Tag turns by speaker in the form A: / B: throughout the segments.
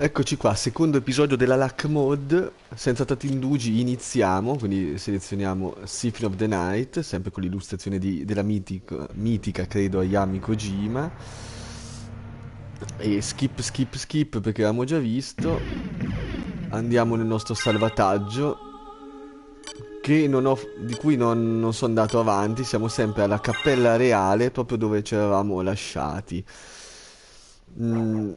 A: Eccoci qua, secondo episodio della Luck Mode. Senza tanti indugi iniziamo, quindi selezioniamo Symphony of the Night, sempre con l'illustrazione della mitica, credo, Ayami Kojima. E skip, skip, skip perché avevamo già visto. Andiamo nel nostro salvataggio, di cui non sono andato avanti, siamo sempre alla Cappella Reale, proprio dove ci eravamo lasciati. Mm,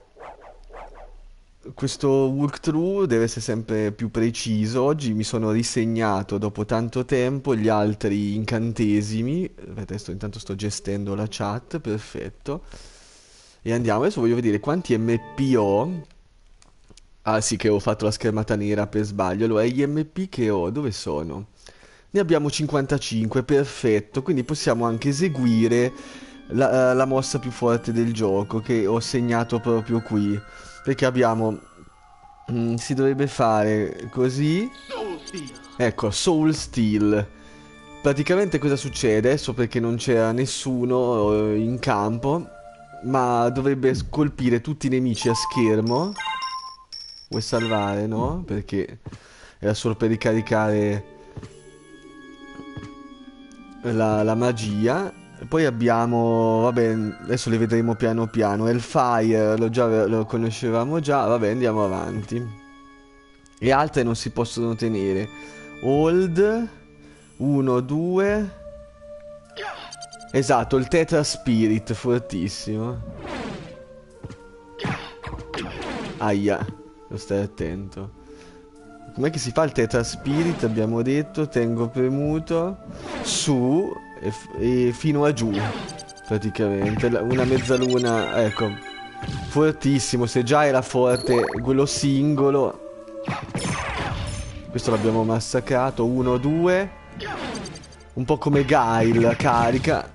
A: Questo walkthrough deve essere sempre più preciso. Oggi mi sono risegnato dopo tanto tempo gli altri incantesimi. Adesso intanto sto gestendo la chat, perfetto. E andiamo, adesso voglio vedere quanti MP ho. Ah sì, che ho fatto la schermata nera per sbaglio. Allora, gli MP che ho, dove sono? Ne abbiamo 55, perfetto. Quindi possiamo anche eseguire la mossa più forte del gioco, che ho segnato proprio qui. Perché abbiamo... si dovrebbe fare così. Ecco, Soul Steel. Praticamente cosa succede? Adesso perché non c'era nessuno in campo, ma dovrebbe colpire tutti i nemici a schermo. Vuoi salvare, no? Perché era solo per ricaricare la magia. E poi abbiamo, vabbè, adesso le vedremo piano piano. Hellfire, lo conoscevamo già, vabbè, andiamo avanti. Le altre non si possono tenere. Hold, 1, 2. Esatto, il Tetra Spirit, fortissimo. Aia, devo stare attento. Com'è che si fa il Tetra Spirit? Abbiamo detto, tengo premuto su e fino a giù, praticamente. Una mezzaluna, ecco, fortissimo. Se già era forte quello singolo, questo l'abbiamo massacrato. 1, 2. Un po' come Guile, carica.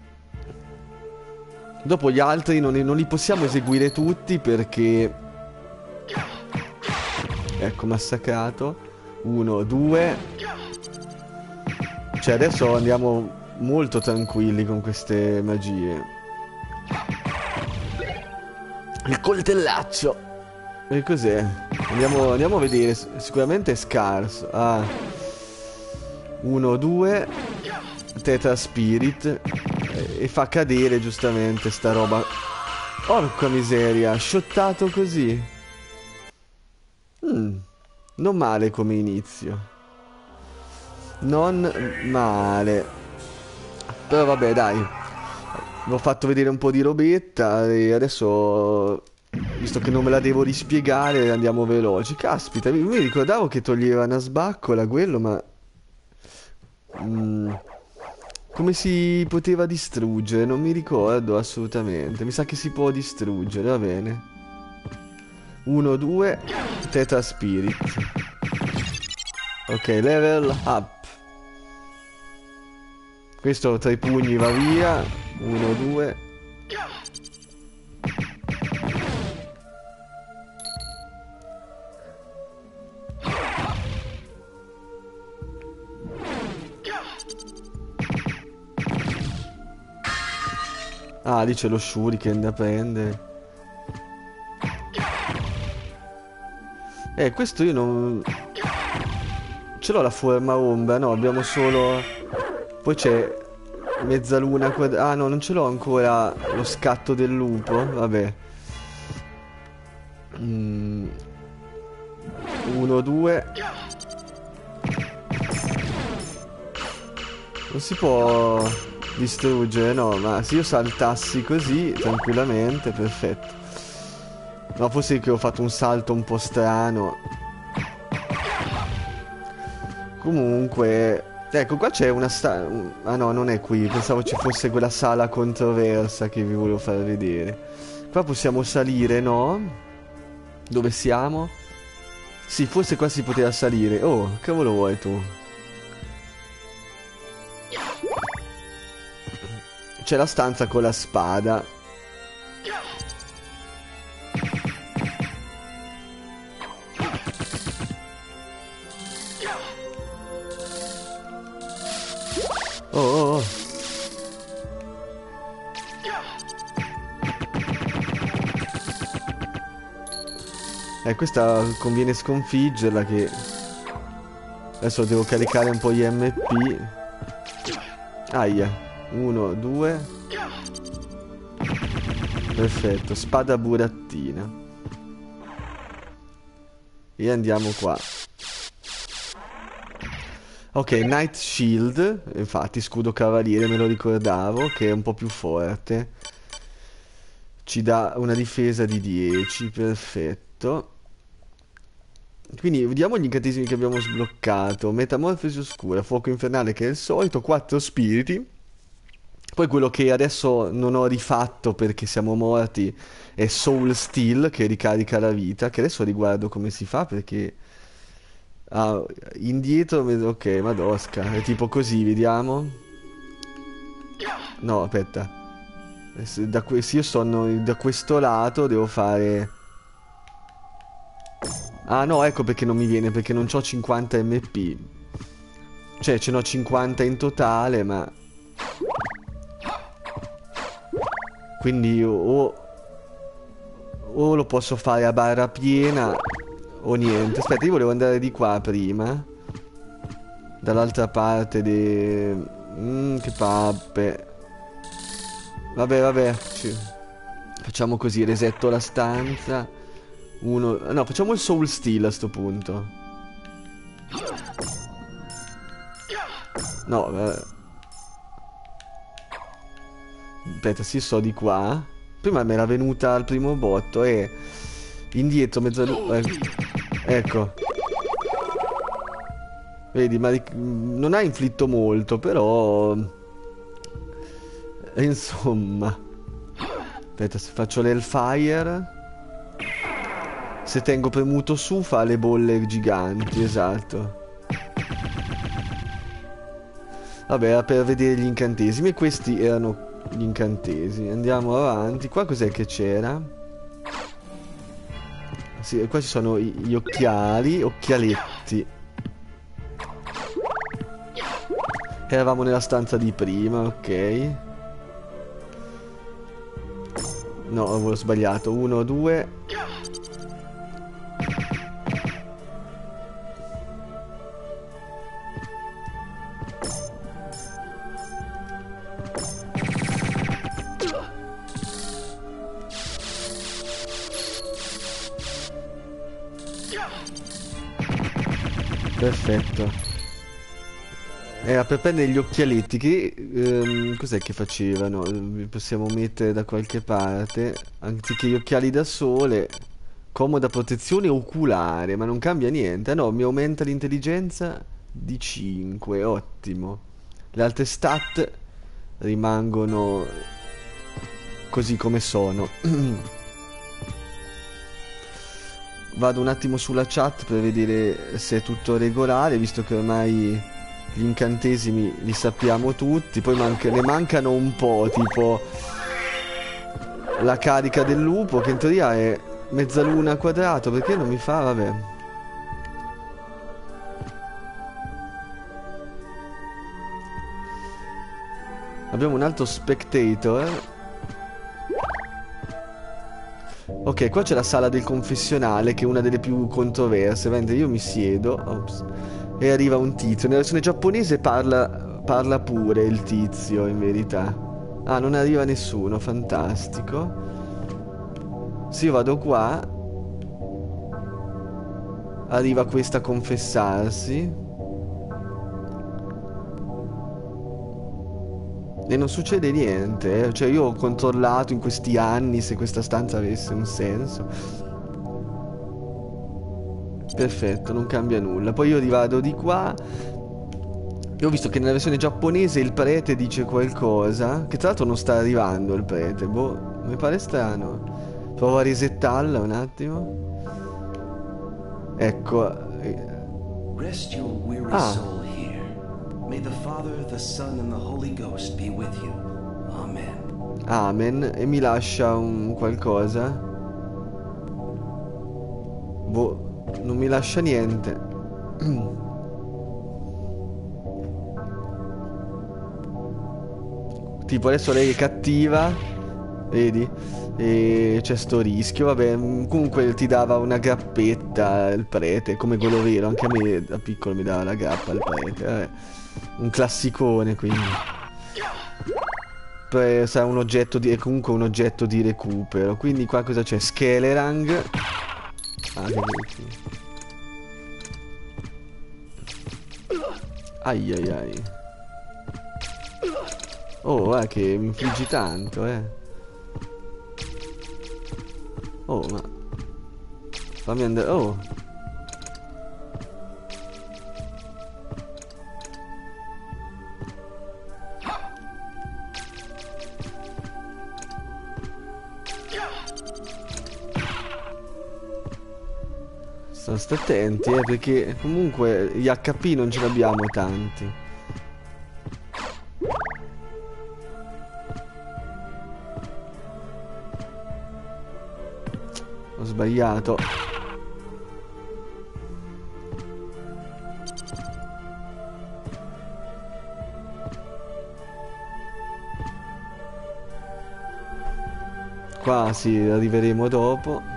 A: Dopo gli altri non li possiamo eseguire tutti perché... Ecco, massacrato. 1, 2. Cioè adesso andiamo molto tranquilli con queste magie. Il coltellaccio. E cos'è? Andiamo a vedere. Sicuramente è scarso. Ah. 1, 2. Tetra Spirit. E fa cadere giustamente sta roba. Porca miseria. Shottato così. Non male come inizio. Non male. Però vabbè, dai. Vi ho fatto vedere un po' di robetta e adesso, visto che non me la devo rispiegare, andiamo veloci. Caspita, mi ricordavo che toglieva una sbaccola quello, ma... come si poteva distruggere? Non mi ricordo assolutamente. Mi sa che si può distruggere, va bene. 1, 2, Tetra Spirit. Ok, level up. Questo tra i pugni va via. 1, 2. Ah, lì c'è lo shuriken da prendere. Questo io non... Ce l'ho la forma ombra, no, abbiamo solo... Poi c'è mezzaluna Ah no, non ce l'ho ancora lo scatto del lupo, vabbè. 1, 2. Non si può distruggere, no, ma se io saltassi così, tranquillamente, perfetto. No, forse che ho fatto un salto un po' strano. Comunque... Ecco, qua c'è una ah no, non è qui. Pensavo ci fosse quella sala controversa che vi volevo far vedere. Qua possiamo salire, no? Dove siamo? Sì, forse qua si poteva salire. Oh, che cavolo vuoi tu? C'è la stanza con la spada. Oh, oh, oh. Questa conviene sconfiggerla che... Adesso devo caricare un po' gli MP. Aia. 1, 2. Perfetto, spada burattina. E andiamo qua. Ok, Night Shield. Infatti, scudo cavaliere, me lo ricordavo, che è un po' più forte. Ci dà una difesa di 10, perfetto. Quindi vediamo gli incantesimi che abbiamo sbloccato. Metamorfosi oscura, fuoco infernale che è il solito, 4 spiriti. Poi quello che adesso non ho rifatto perché siamo morti è Soul Steel che ricarica la vita, che adesso riguardo come si fa perché... Ah, indietro, ok, madosca, è tipo così, vediamo. No, aspetta. Se io sono da questo lato devo fare... Ah no, ecco perché non mi viene, perché non c'ho 50 MP. Cioè, ce n'ho 50 in totale, ma... Quindi o lo posso fare a barra piena o niente. Aspetta, io volevo andare di qua prima. Dall'altra parte che pappe. Vabbè. Facciamo così, resetto la stanza. No, facciamo il Soul Steel a sto punto. No, aspetta, sì, sto di qua. Prima mi era venuta al primo botto e... Indietro, ecco. Vedi, ma non ha inflitto molto, però... Insomma. Aspetta, se faccio l'Hellfire... Se tengo premuto su fa le bolle giganti, esatto. Vabbè, era per vedere gli incantesimi. E questi erano gli incantesimi. Andiamo avanti. Qua cos'è che c'era? Sì, qua ci sono gli occhialetti. Eravamo nella stanza di prima, ok. No, avevo sbagliato. 1, 2. Perfetto. Era per prendere gli occhialetti che... cos'è che facevano? Li possiamo mettere da qualche parte. Anziché gli occhiali da sole. Comoda protezione oculare, ma non cambia niente. Ah no, mi aumenta l'intelligenza di 5, ottimo. Le altre stat rimangono così come sono. Vado un attimo sulla chat per vedere se è tutto regolare, visto che ormai gli incantesimi li sappiamo tutti. Poi ne mancano un po', tipo la carica del lupo, che in teoria è mezzaluna quadrato, perché non mi fa, vabbè. Abbiamo un altro spectator. Ok, qua c'è la sala del confessionale, che è una delle più controverse. Mentre io mi siedo, ops, e arriva un tizio. Nella versione giapponese parla pure il tizio, in verità. Ah, non arriva nessuno, fantastico. Se io vado qua, arriva questa a confessarsi. E non succede niente, eh. Cioè io ho controllato in questi anni se questa stanza avesse un senso. Perfetto, non cambia nulla. Poi io rivado di qua. E ho visto che nella versione giapponese il prete dice qualcosa. Che tra l'altro non sta arrivando il prete. Boh, mi pare strano. Provo a resettarla un attimo. Ecco.
B: Rest your weary soul here. May the Father, the Son and the Holy Ghost be with you. Amen.
A: Amen. E mi lascia un qualcosa. Boh, non mi lascia niente. Tipo adesso lei è cattiva Vedi? E c'è sto rischio, vabbè, comunque ti dava una grappetta il prete, come quello vero, anche a me da piccolo mi dava la grappa il prete, vabbè. Un classicone, quindi. Sarà un oggetto di, è comunque un oggetto di recupero, quindi qua cosa c'è? Skelerang. Ah, che brutti. Ai ai ai. Oh, guarda che mi infliggi tanto, Oh, ma... Fammi andare... Oh! Sto attenti, perché comunque gli HP non ce ne abbiamo tanti. Ho sbagliato. Qua sì, arriveremo dopo.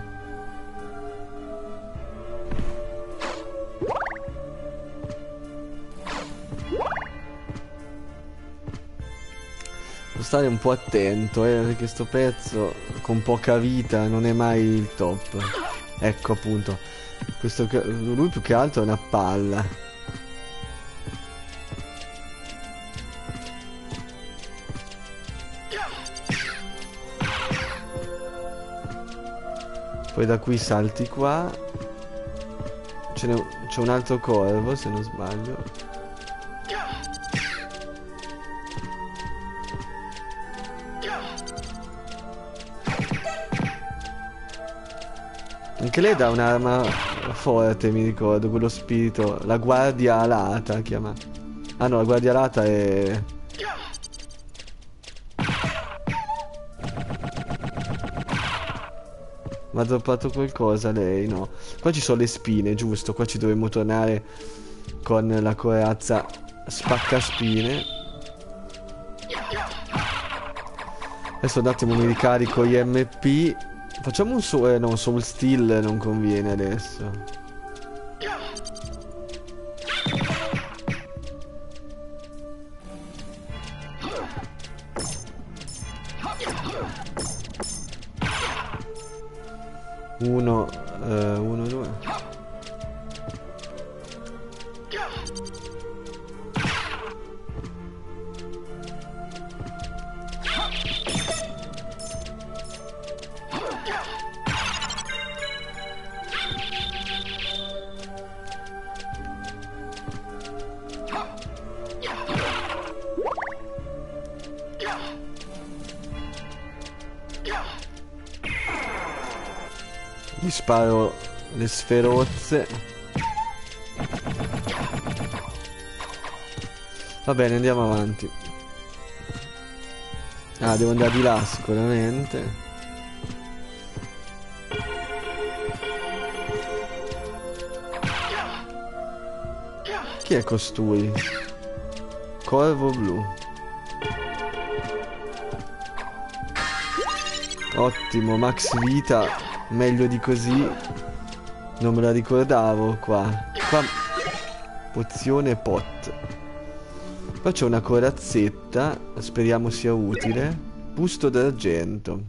A: Devo stare un po' attento, perché sto pezzo con poca vita non è mai il top. Ecco appunto. Lui più che altro è una palla. Poi da qui salti qua. C'è un altro corvo, se non sbaglio. Anche lei dà un'arma forte, mi ricordo, quello spirito. La guardia alata chiama. Ah no, la guardia alata è... Ma ha droppato qualcosa lei? No. Qua ci sono le spine, giusto? Qua ci dovremmo tornare con la corazza spaccaspine. Adesso un attimo mi ricarico gli MP. Facciamo un no, un Soul Steel non conviene adesso. Uno, due. Gli sparo le sferozze. Va bene, andiamo avanti. Ah, devo andare di là sicuramente. Chi è costui? Corvo blu. Ottimo, max vita. Meglio di così. Non me la ricordavo qua. Qua pozione pot. Qua c'è una corazzetta. Speriamo sia utile. Busto d'argento.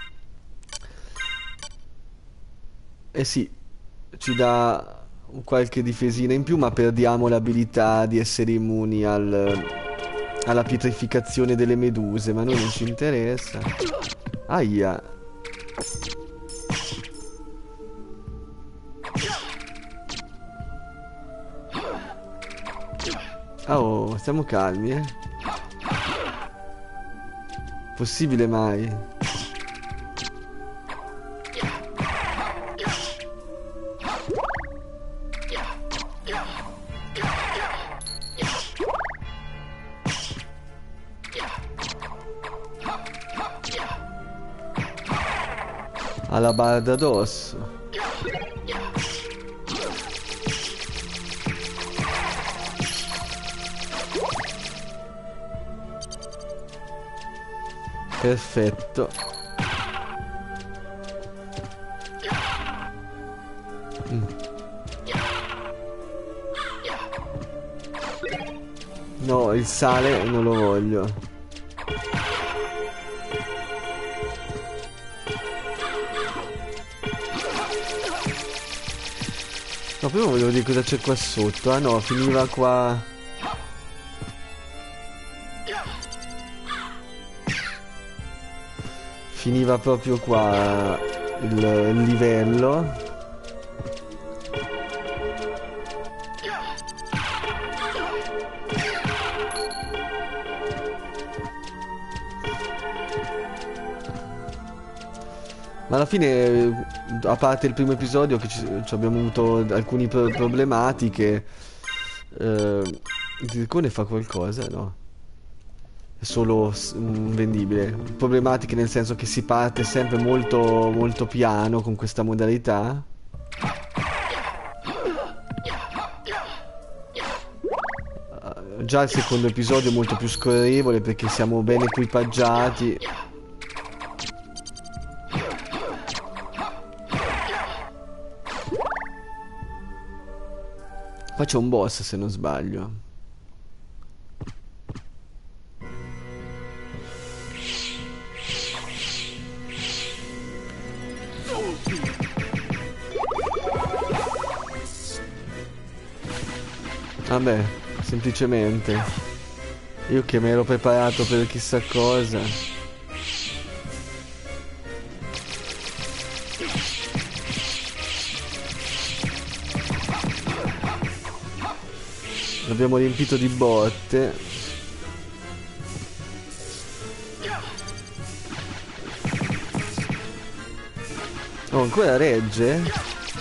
A: Eh sì, ci dà qualche difesina in più, ma perdiamo l'abilità di essere immuni alla pietrificazione delle meduse. Ma a noi non ci interessa. Aia. Oh, stiamo calmi, Possibile mai? Alla barda addosso. Perfetto. No, il sale non lo voglio. No, prima volevo dire cosa c'è qua sotto. Ah no, finiva qua. Finiva proprio qua il livello. Ma alla fine, a parte il primo episodio che abbiamo avuto alcune problematiche, il Zircone fa qualcosa? No. È solo vendibile. Problematiche nel senso che si parte sempre molto, molto piano con questa modalità. Già il secondo episodio è molto più scorrevole perché siamo ben equipaggiati. Qua c'è un boss se non sbaglio. Vabbè, semplicemente. Io che mi ero preparato per chissà cosa. L'abbiamo riempito di botte. Oh, ancora regge?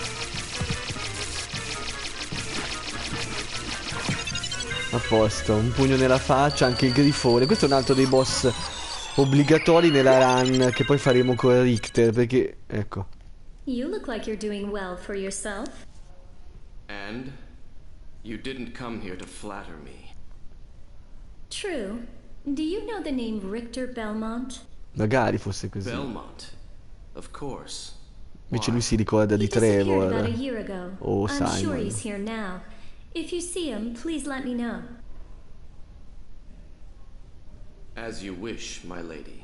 A: A posto, un pugno nella faccia, anche il grifone. Questo è un altro dei boss obbligatori nella run che poi faremo con Richter, perché, ecco.
C: You look like you're doing well for yourself.
B: And you didn't come here to flatter me.
C: True. Do you know the name Richter Belmont?
A: Magari fosse così.
B: Belmont, of course.
A: Invece lui si ricorda di
C: He disappeared
A: Trevor.
C: about a year ago.
A: O
C: I'm sure
A: Simon.
C: he's here now. If you see him, please let me know.
B: As you wish, my lady.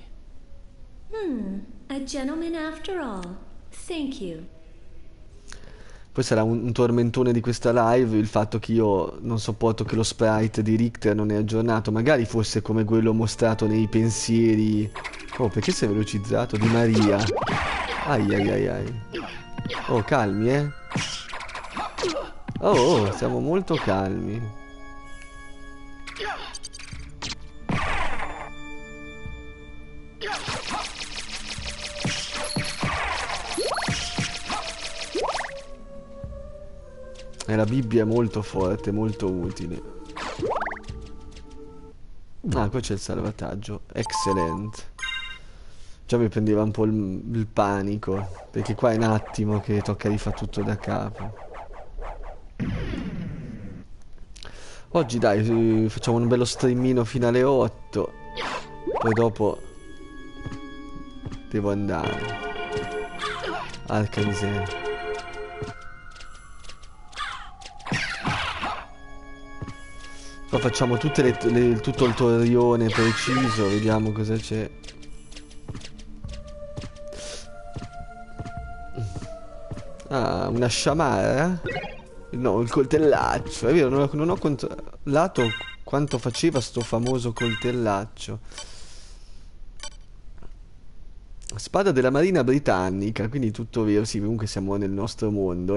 C: A gentleman after all. Thank you.
A: Poi sarà un tormentone di questa live il fatto che io non sopporto che lo sprite di Richter non è aggiornato. Magari fosse come quello mostrato nei pensieri. Oh, perché si è velocizzato? Di Maria. Ai ai ai ai. Oh, calmi, eh. Oh, siamo molto calmi. E la Bibbia è molto forte, molto utile. Ah, qua c'è il salvataggio. Excellent. Già mi prendeva un po' il panico, perché qua è un attimo che tocca rifare tutto da capo. Oggi dai, facciamo un bello streamino fino alle 8. Poi dopo devo andare. Arca miseria. Qua facciamo tutte tutto il torrione preciso, vediamo cosa c'è. Ah, una sciamara? No, il coltellaccio. È vero, non ho controllato quanto faceva sto famoso coltellaccio. Spada della Marina Britannica, quindi tutto vero. Sì, comunque siamo nel nostro mondo,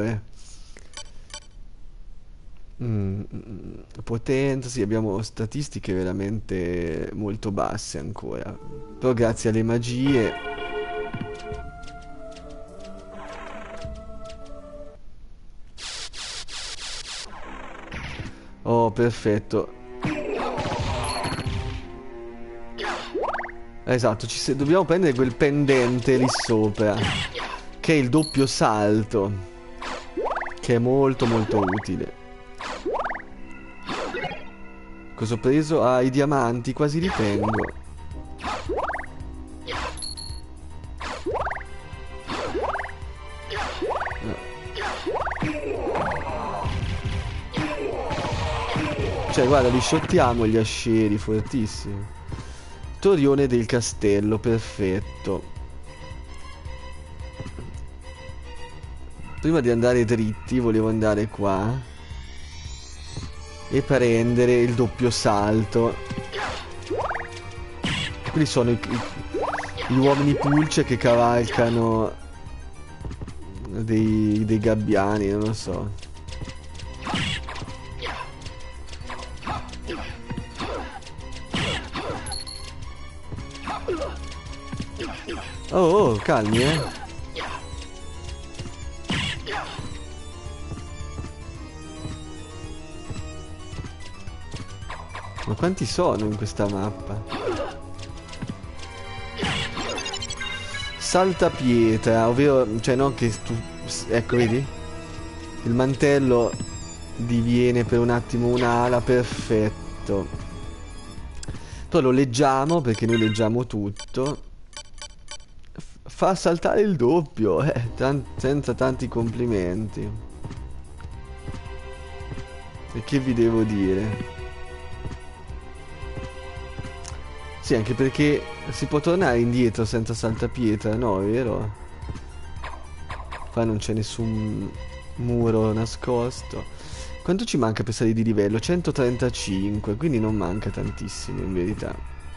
A: Potenza, sì, abbiamo statistiche veramente molto basse ancora. Però grazie alle magie. Oh, perfetto. Esatto, dobbiamo prendere quel pendente lì sopra, che è il doppio salto, che è molto molto utile. Cosa ho preso? Ah, i diamanti, quasi li tengo. Cioè, guarda, li shottiamo gli ascieri, fortissimi. Torrione del castello, perfetto. Prima di andare dritti, volevo andare qua e prendere il doppio salto. Quelli sono gli uomini pulce che cavalcano dei gabbiani, non lo so. Oh, calmi, Ma quanti sono in questa mappa? Saltapietra, ovvero, cioè non che tu... Ecco, vedi? Il mantello diviene per un attimo un'ala, perfetto. Poi lo leggiamo, perché noi leggiamo tutto. Fa saltare il doppio, senza tanti complimenti. E che vi devo dire? Sì, anche perché si può tornare indietro senza saltapietra, no, è vero? Qua non c'è nessun muro nascosto. Quanto ci manca per salire di livello? 135, quindi non manca tantissimo in verità.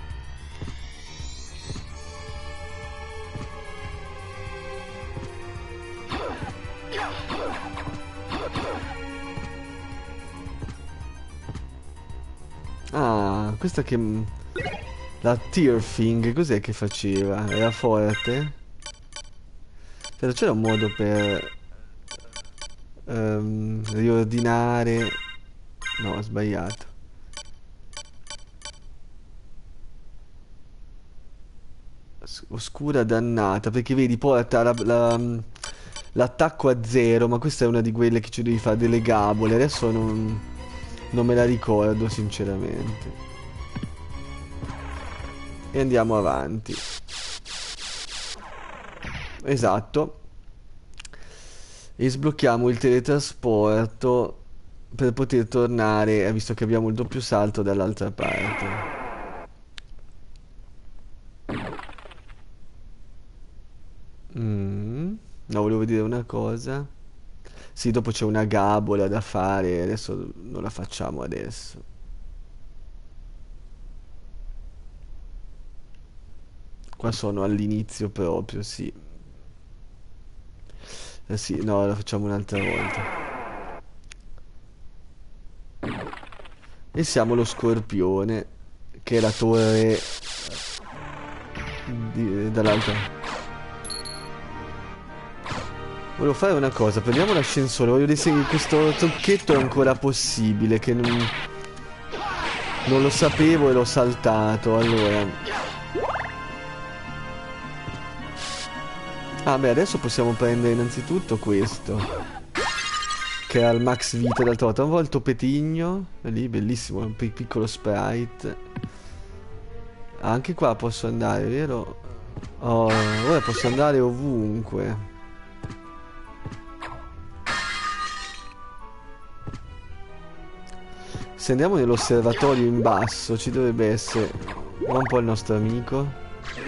A: Ah, questa che... La Tearfing, cos'è che faceva? Era forte? Però c'era un modo per... riordinare... No, ho sbagliato. Oscura dannata, perché vedi, porta l'attacco a 0, ma questa è una di quelle che ci devi fare delle gabole. Adesso non me la ricordo, sinceramente. E andiamo avanti. Esatto. E sblocchiamo il teletrasporto per poter tornare, visto che abbiamo il doppio salto, dall'altra parte. No, volevo vedere una cosa. Sì, dopo c'è una gabola da fare, adesso non la facciamo adesso. Qua sono all'inizio proprio, sì. Sì, no, la facciamo un'altra volta. E siamo lo scorpione, che è la torre dall'altra. Volevo fare una cosa, prendiamo l'ascensore, voglio vedere se questo trucchetto è ancora possibile, che non lo sapevo e l'ho saltato, allora. Ah beh, adesso possiamo prendere innanzitutto questo, che ha il max vita d'altra volta. Un volto petigno, è lì, bellissimo, un piccolo sprite. Ah, anche qua posso andare, vero? Oh, ora posso andare ovunque. Se andiamo nell'osservatorio in basso, ci dovrebbe essere un po' il nostro amico.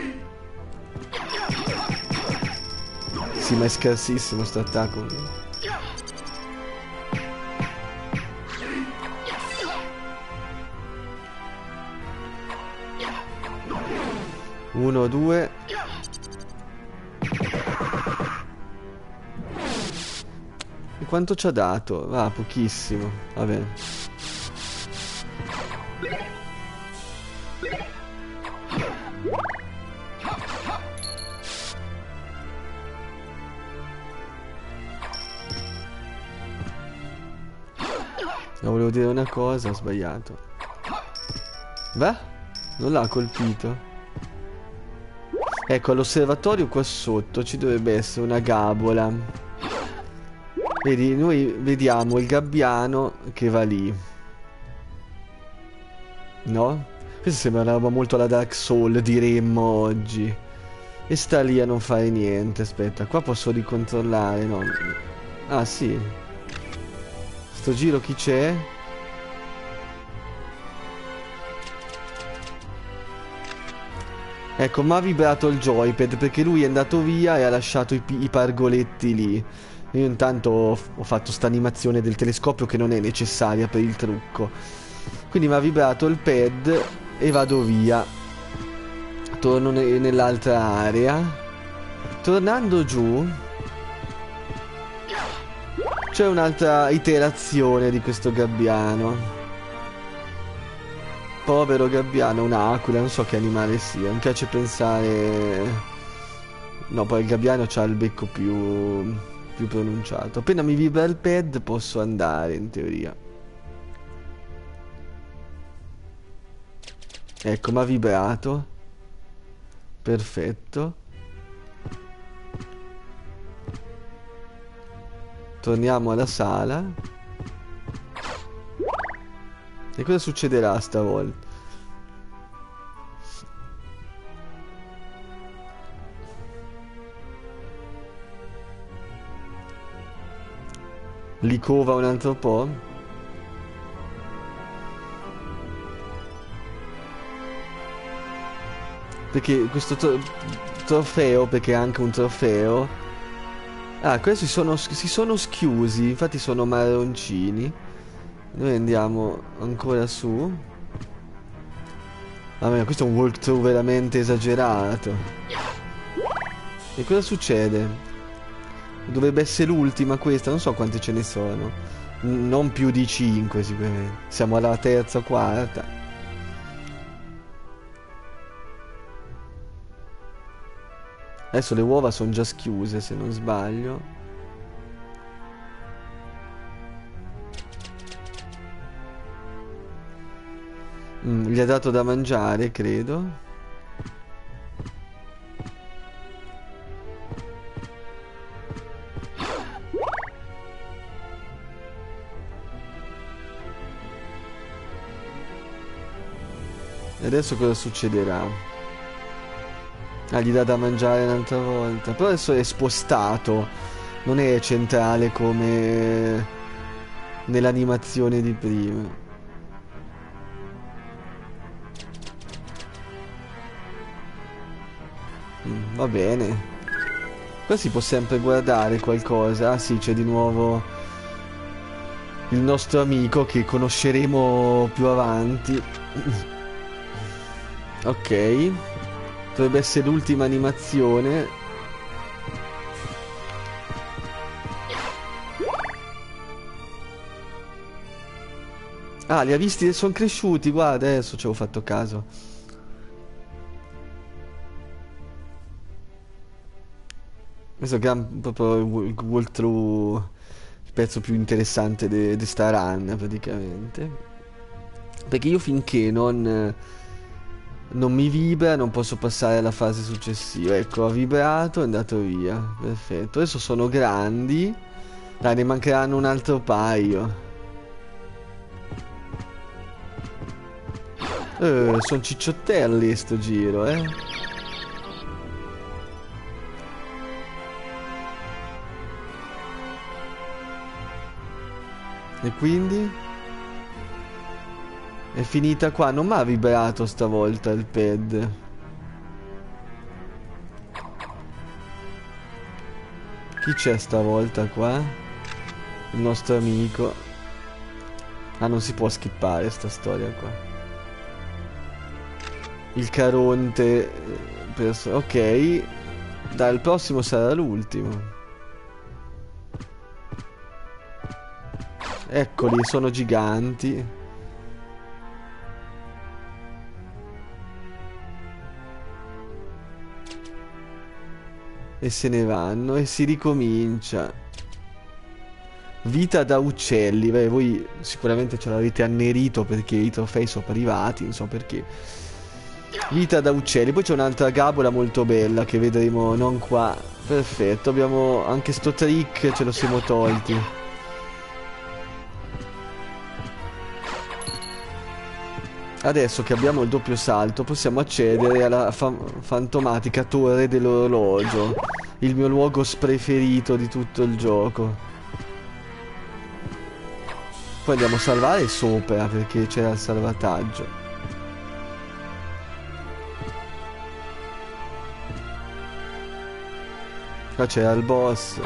A: Sì, ma è scarsissimo sto attacco. 1, 2. E quanto ci ha dato? Ah, pochissimo. Vabbè. No, volevo dire una cosa, ho sbagliato. Beh, non l'ha colpito. Ecco, all'osservatorio qua sotto ci dovrebbe essere una gabola. Vedi, noi vediamo il gabbiano che va lì. No? Questa sembra una roba molto alla Dark Souls, diremmo oggi. E sta lì a non fare niente. Aspetta, qua posso ricontrollare, no? Ah, sì. Sto giro chi c'è? Ecco, mi ha vibrato il joypad perché lui è andato via e ha lasciato i pargoletti lì. Io intanto ho fatto sta animazione del telescopio che non è necessaria per il trucco. Quindi mi ha vibrato il pad e vado via. Torno nell'altra area. Tornando giù c'è un'altra iterazione di questo gabbiano. Povero gabbiano, un'aquila, non so che animale sia. Mi piace pensare... No, poi il gabbiano c'ha il becco più pronunciato. Appena mi vibra il pad posso andare, in teoria. Ecco, mi ha vibrato. Perfetto. Torniamo alla sala. E cosa succederà stavolta? Li cova un altro po'? Perché questo trofeo, perché è anche un trofeo. Ah, questi si sono schiusi, infatti sono marroncini. Noi andiamo ancora su. Vabbè, questo è un walkthrough veramente esagerato. E cosa succede? Dovrebbe essere l'ultima questa, non so quante ce ne sono. Non più di 5 sicuramente. Siamo alla terza o quarta. Adesso le uova sono già schiuse se non sbaglio. Gli ha dato da mangiare, credo. E adesso cosa succederà? Ah, gli dà da mangiare un'altra volta. Però adesso è spostato. Non è centrale come nell'animazione di prima. Va bene. Qua si può sempre guardare qualcosa. Ah sì, c'è di nuovo il nostro amico che conosceremo più avanti. Ok. Dovrebbe essere l'ultima animazione. Ah, li ha visti e sono cresciuti. Guarda, adesso ci avevo fatto caso. Questo è proprio il walkthrough, il pezzo più interessante di sta run, praticamente. Perché io finché non mi vibra non posso passare alla fase successiva. Ecco, ha vibrato e è andato via. Perfetto. Adesso sono grandi. Dai, ne mancheranno un altro paio. Sono cicciottelli sto giro, E quindi? È finita qua. Non mi ha vibrato stavolta il pad. Chi c'è stavolta qua? Il nostro amico. Ah, non si può skippare sta storia qua. Il Caronte. Ok. Dai, il prossimo sarà l'ultimo. Eccoli, sono giganti. E se ne vanno e si ricomincia. Vita da uccelli. Beh, voi sicuramente ce l'avete annerito perché i trofei sono arrivati, non so perché. Vita da uccelli. Poi c'è un'altra gabola molto bella che vedremo non qua. Perfetto, abbiamo anche sto trick, ce lo siamo tolti. Adesso che abbiamo il doppio salto possiamo accedere alla fantomatica torre dell'orologio. Il mio luogo preferito di tutto il gioco. Poi andiamo a salvare sopra perché c'era il salvataggio. Qua c'era il boss.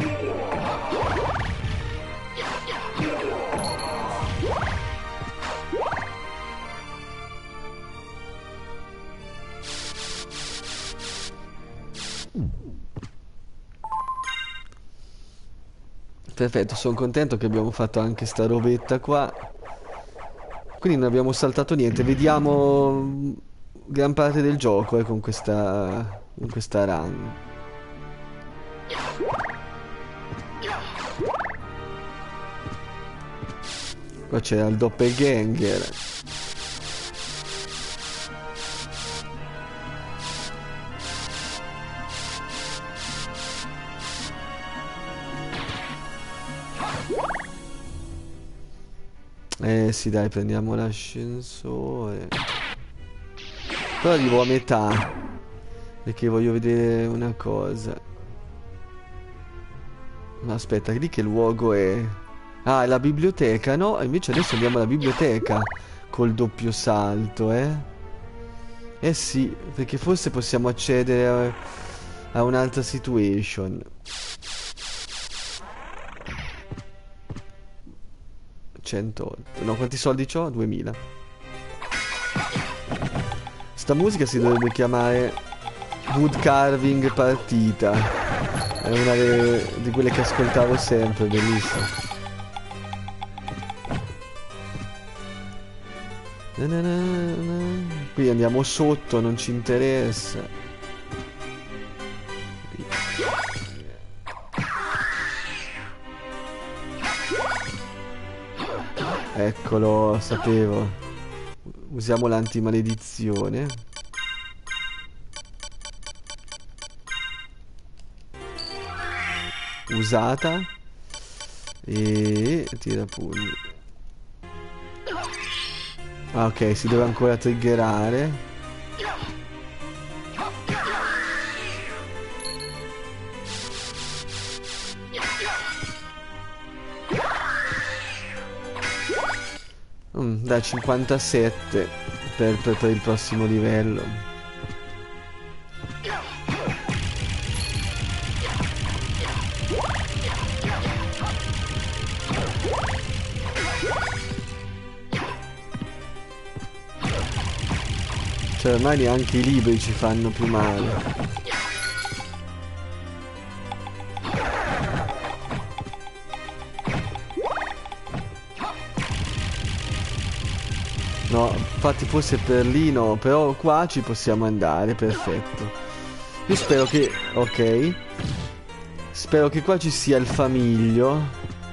A: Perfetto, sono contento che abbiamo fatto anche sta robetta qua. Quindi non abbiamo saltato niente. Vediamo gran parte del gioco con questa run. Qua c'era il doppelganger. Sì dai, prendiamo l'ascensore. Però arrivo a metà, perché voglio vedere una cosa. Ma aspetta, lì che luogo è? Ah, è la biblioteca, no? E invece adesso andiamo alla biblioteca col doppio salto, eh? Eh sì, perché forse possiamo accedere a un'altra situation. 108. No, quanti soldi c'ho? 2000. Sta musica si dovrebbe chiamare Wood Carving Partita. È una di quelle che ascoltavo sempre, bellissima. Qui andiamo sotto, non ci interessa. Eccolo, sapevo. Usiamo l'antimaledizione. Usata. E tira pugni. Ah, ok, si deve ancora triggerare. Dai, 57 per il prossimo livello. Cioè ormai neanche i libri ci fanno più male. No, infatti forse per lì no, però qua ci possiamo andare, perfetto. Io spero che... ok. Spero che qua ci sia il famiglio.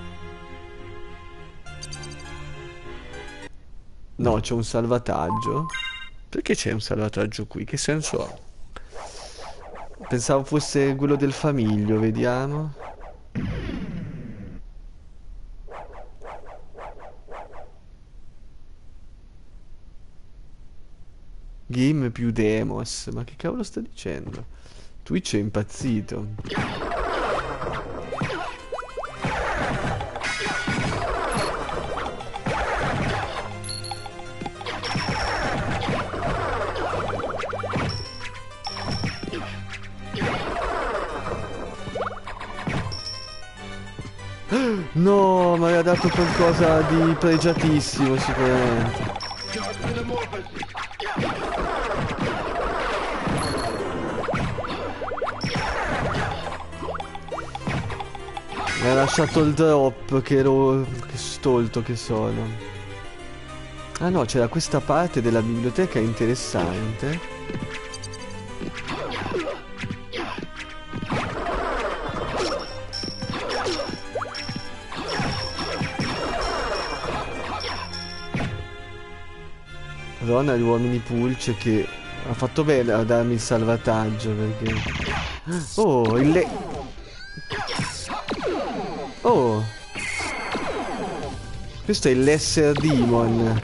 A: No, c'è un salvataggio. Perché c'è un salvataggio qui? Che senso ha? Pensavo fosse quello del famiglio, vediamo. Game più demos. Ma che cavolo sta dicendo? Twitch è impazzito. No, ma aveva dato qualcosa di pregiatissimo sicuramente. Mi ha lasciato il drop, che ero... che stolto che sono. Ah no, c'era questa parte della biblioteca interessante. Madonna, gli uomini pulce che... ha fatto bene a darmi il salvataggio perché... Oh, oh! Questo è il Lesser Demon.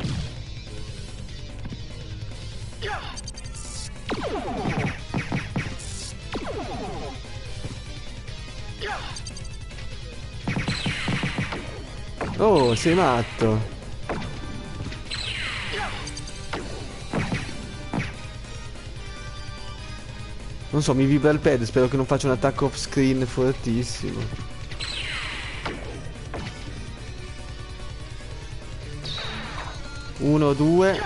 A: Oh, sei matto. Non so, mi vibra il pad, spero che non faccia un attacco off screen fortissimo. Uno, due.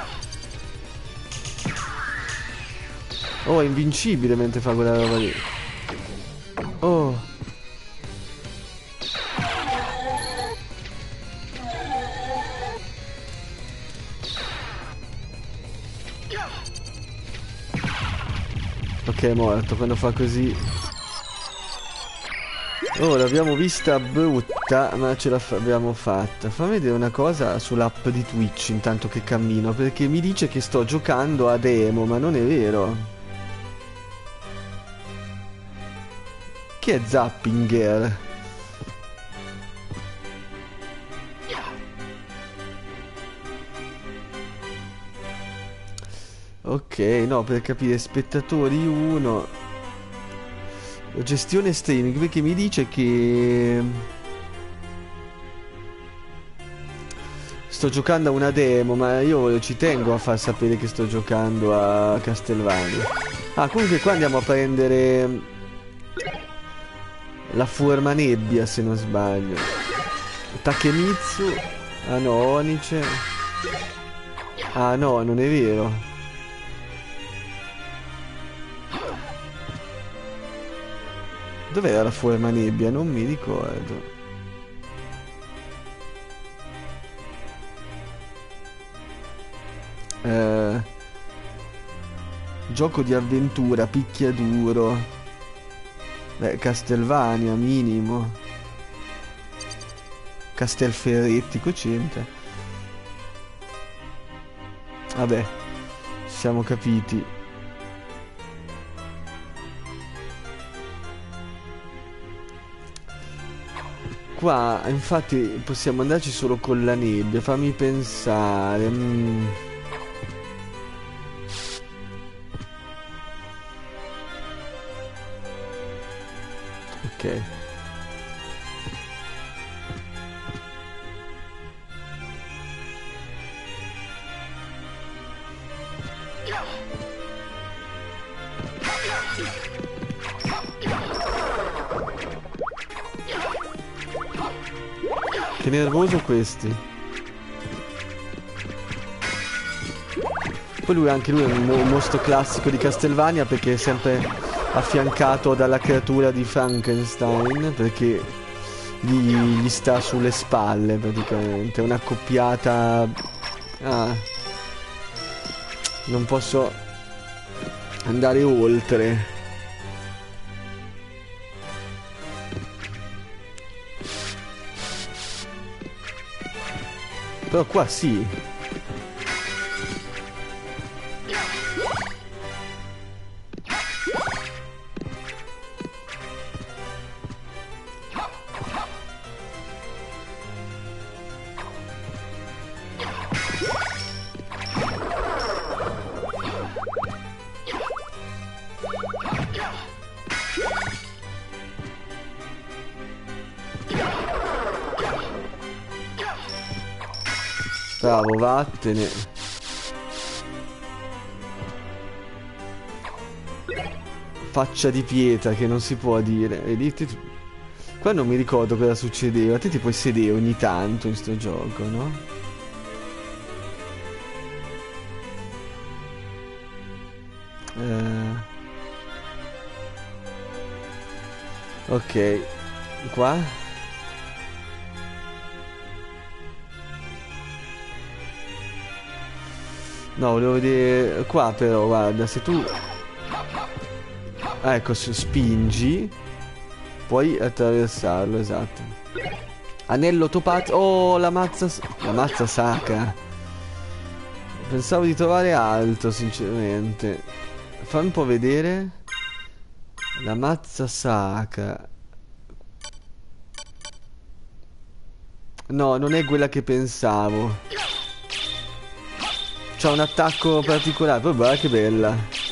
A: Oh, è invincibile mentre fa quella roba lì. Oh. Ok, è morto quando fa così. Oh, l'abbiamo vista brutta, ma ce l'abbiamo fatta. Fammi vedere una cosa sull'app di Twitch intanto che cammino, perché mi dice che sto giocando a demo, ma non è vero. Chi è Zappinger? Ok, no, per capire, spettatori 1. Gestione streaming, perché mi dice che sto giocando a una demo, ma io ci tengo a far sapere che sto giocando a Castlevania. Ah, comunque qua andiamo a prendere la forma nebbia, se non sbaglio. Takemitsu. Ah no, Onice. Ah no, non è vero. Dov'era la forma nebbia? Non mi ricordo. Gioco di avventura, picchiaduro. Beh, Castlevania, minimo. Castelferretti, cocente. Vabbè, ci siamo capiti. Qua, infatti, possiamo andarci solo con la nebbia. Fammi pensare. Ok. Che nervoso questi. Poi lui, anche lui è un mostro classico di Castlevania, perché è sempre affiancato dalla creatura di Frankenstein, perché gli sta sulle spalle praticamente. È un'accoppiata. Ah, non posso andare oltre. Però qua sì. Bravo, vattene. Faccia di pietra, che non si può dire. Qua non mi ricordo cosa succedeva. Te ti puoi sedere ogni tanto in sto gioco, no? Ok. Qua? No, volevo vedere qua, però, guarda, se tu... Ah, ecco, spingi, puoi attraversarlo, esatto. Anello topazio... Oh, la mazza sacra. Pensavo di trovare altro, sinceramente. Fammi un po' vedere. La mazza sacra. No, non è quella che pensavo. C'ha un attacco particolare, poi guarda che bella.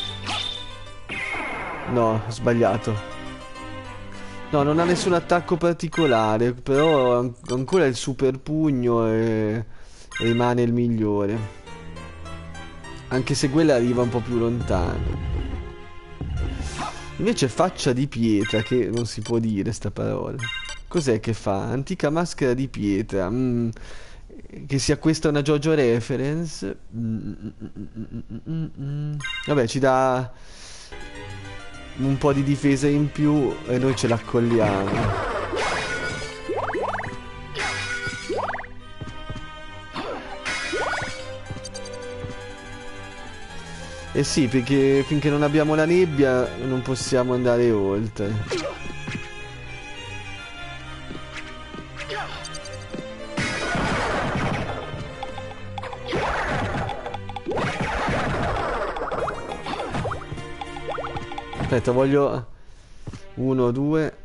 A: No, ho sbagliato. No, non ha nessun attacco particolare, però ancora il super pugno e rimane il migliore. Anche se quella arriva un po' più lontano. Invece faccia di pietra, che non si può dire sta parola. Cos'è che fa? Antica maschera di pietra. Che sia questa una JoJo reference? Vabbè, ci dà un po' di difesa in più e noi ce l'accolliamo. Eh sì, perché finché non abbiamo la nebbia non possiamo andare oltre. Aspetta, voglio... 1, 2...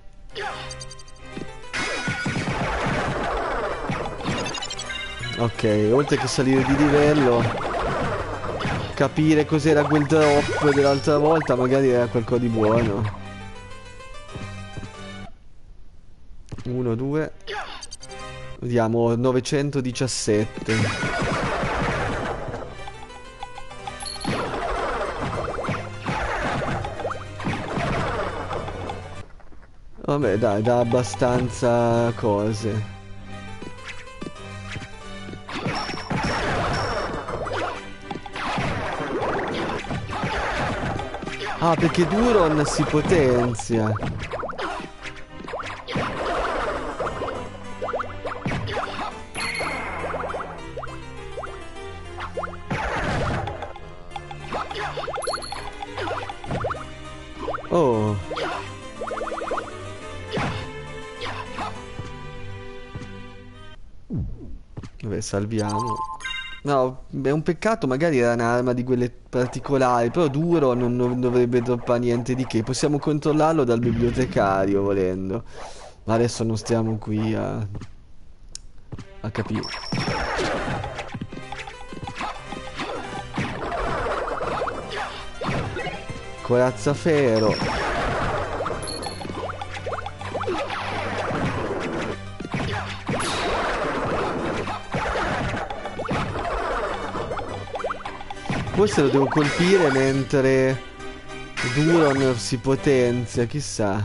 A: Ok, oltre che salire di livello, capire cos'era quel drop dell'altra volta, magari era qualcosa di buono. 1, 2... Vediamo, 917. Vabbè, dai, dà abbastanza cose. Ah, perché Duron si potenzia. Oh. Vabbè, salviamo. No, è un peccato, magari era un'arma di quelle particolari, però duro non dovrebbe droppare niente di che. Possiamo controllarlo dal bibliotecario volendo. Ma adesso non stiamo qui a capire. Corazzafero. Forse lo devo colpire mentre Duron si potenzia, chissà.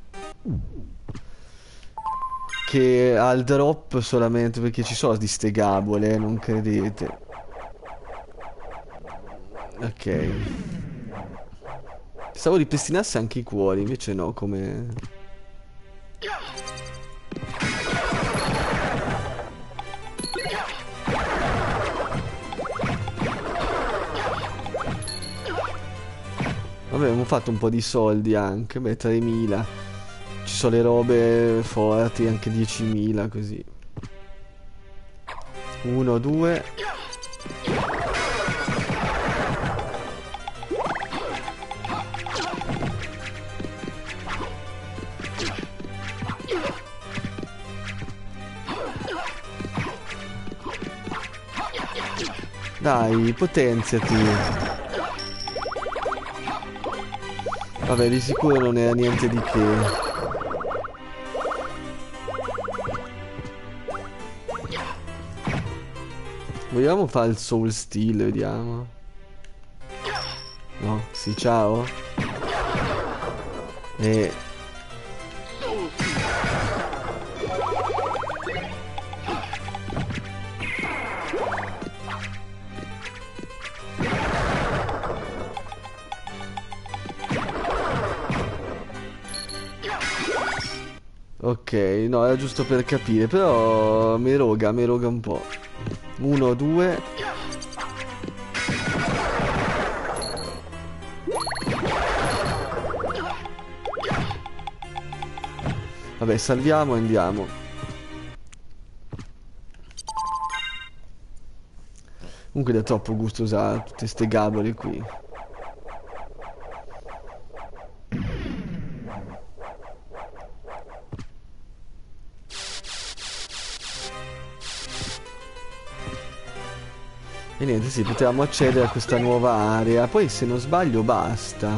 A: Che ha il drop solamente perché ci sono di ste gabole, non credete. Ok. Stavo ripristinarsi anche i cuori, invece no, come... Vabbè, abbiamo fatto un po' di soldi anche, beh, 3.000. Ci sono le robe forti, anche 10.000 così. 1, 2. Dai, potenziati. Vabbè, di sicuro non era niente di che. Vogliamo fare il Soul Steel, vediamo. No, sì, ciao. Ok, no, era giusto per capire, però mi roga un po'. 1, 2. Vabbè, salviamo e andiamo. Comunque dà troppo gusto usare tutte ste gabole qui. E niente, sì, potevamo accedere a questa nuova area. Poi se non sbaglio basta.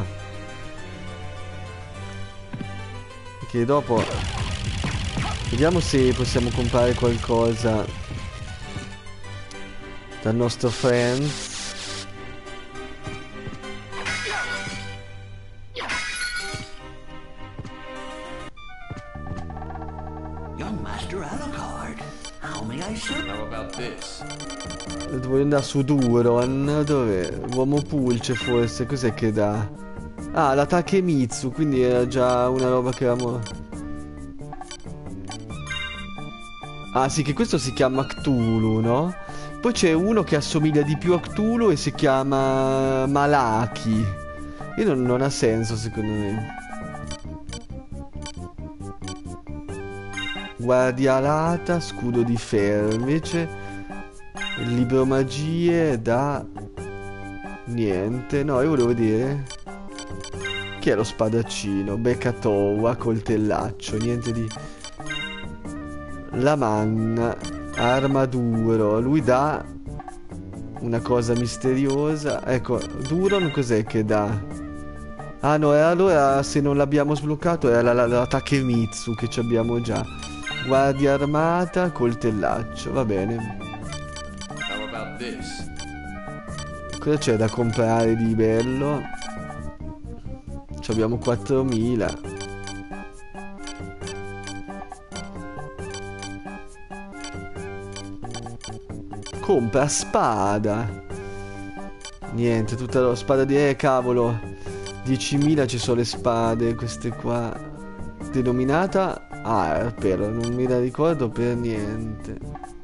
A: Perché dopo... Vediamo se possiamo comprare qualcosa dal nostro friends.
B: Young Master Alucard, how may I serve?
D: How about this?
A: Voglio andare su Duron. Dov'è? Uomo pulce forse. Cos'è che dà? Ah, la Takemitsu. Quindi era già una roba che avevamo... Ah sì, che questo si chiama Cthulhu, no? Poi c'è uno che assomiglia di più a Cthulhu e si chiama Malaki. E non ha senso secondo me. Guardia alata, scudo di ferro. Invece il libro magie da... Niente. No, io volevo vedere. Chi è lo spadaccino? Bekatowa, coltellaccio. Niente di... La manna, armaduro. Lui dà una cosa misteriosa. Ecco, Duron cos'è che dà? Ah no, e allora se non l'abbiamo sbloccato è la Takemitsu che ci abbiamo già. Guardia armata, coltellaccio, va bene.
D: How about this?
A: Cosa c'è da comprare di bello? Ci abbiamo 4000. Compra spada. Niente, tutta la spada di... cavolo. 10.000 ci sono le spade. Queste qua. Denominata Harper. Non me la ricordo per niente.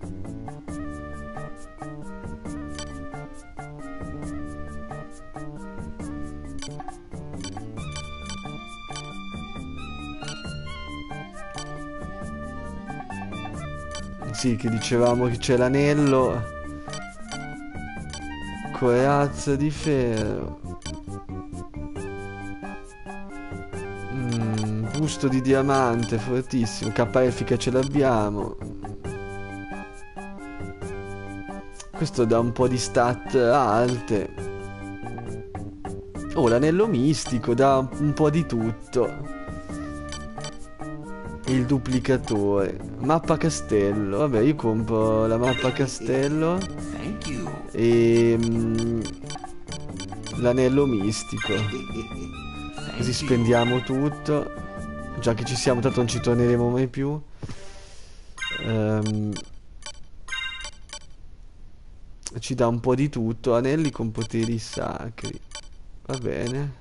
A: Sì, che dicevamo che c'è l'anello. Corazza di ferro. Busto di diamante, fortissimo. K elfica ce l'abbiamo. Questo dà un po' di stat alte. Oh, l'anello mistico dà un po' di tutto. Il duplicatore. Mappa castello. Vabbè, io compro la mappa castello.
B: Thank you.
A: E l'anello mistico. Così spendiamo tutto. Già che ci siamo, tanto non ci torneremo mai più. Ci dà un po' di tutto. Anelli con poteri sacri. Va bene.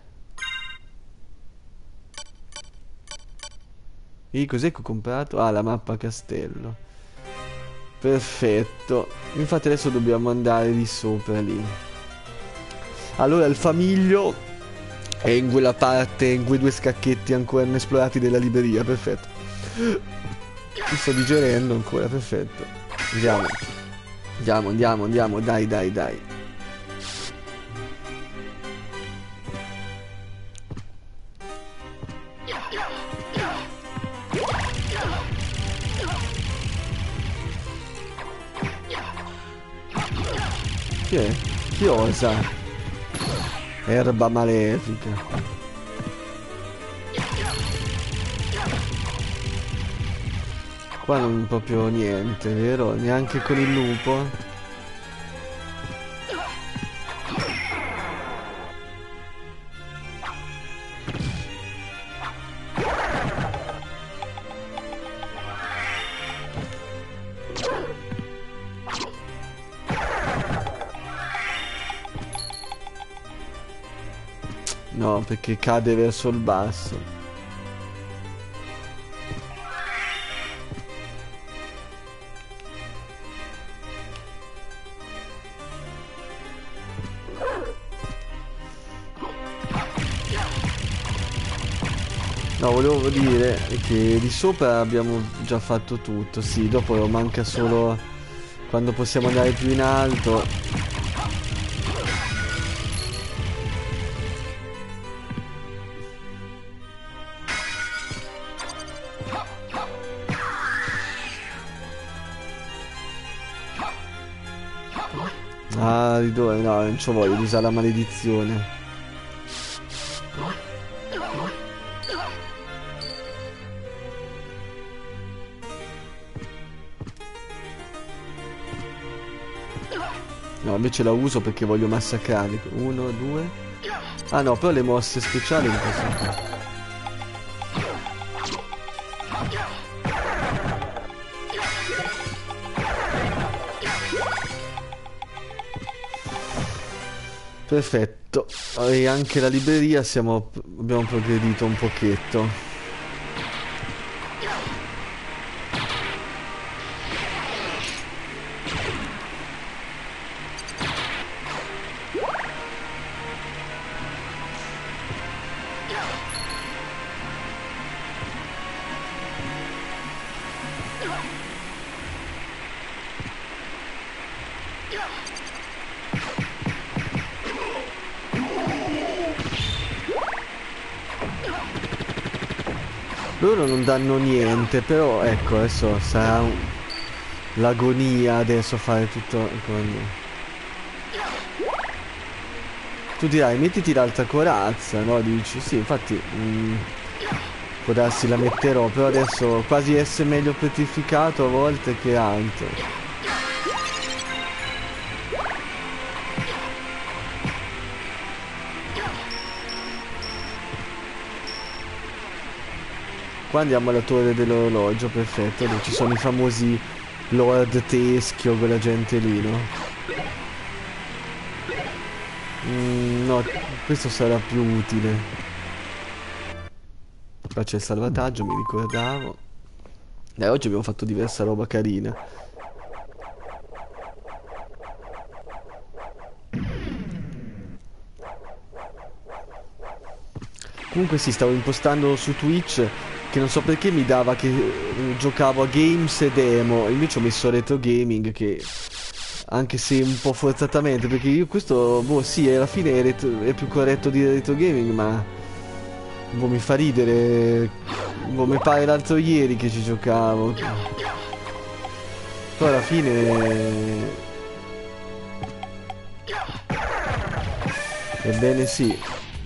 A: E cos'è che ho comprato? Ah, la mappa castello. Perfetto. Infatti adesso dobbiamo andare di sopra lì. Allora il famiglio è in quella parte, in quei due scacchetti ancora non esplorati della libreria. Perfetto. Mi sto digerendo ancora, perfetto. Andiamo. Andiamo. Dai. Chi è? Chi osa? Erba malefica. Qua non proprio niente, vero? Neanche con il lupo? No, perché cade verso il basso. No, volevo dire che di sopra abbiamo già fatto tutto. Sì, dopo manca solo quando possiamo andare più in alto. Ah, di dove? No, non c'ho voglia di usare la maledizione. No, invece la uso perché voglio massacrare. 1, 2. Ah no, però le mosse speciali non posso fare. Perfetto. E anche la libreria abbiamo progredito un pochetto. Loro non danno niente, però ecco, adesso sarà l'agonia adesso fare tutto Tu dirai, mettiti l'alta corazza, no? Dici, sì, infatti può darsi la metterò, però adesso quasi essere meglio petrificato a volte che altro. Qua andiamo alla torre dell'orologio, perfetto, dove ci sono i famosi Lord Teschio, quella gente lì, no? No, questo sarà più utile. Qua c'è il salvataggio, mi ricordavo. Dai, oggi abbiamo fatto diversa roba carina. Comunque sì, stavo impostando su Twitch che non so perché mi dava che giocavo a games e demo, invece ho messo retro gaming, che anche se un po' forzatamente, perché io questo, boh sì, alla fine è più corretto dire retro gaming, ma boh, mi fa ridere, boh, mi pare l'altro ieri che ci giocavo, poi alla fine ebbene sì.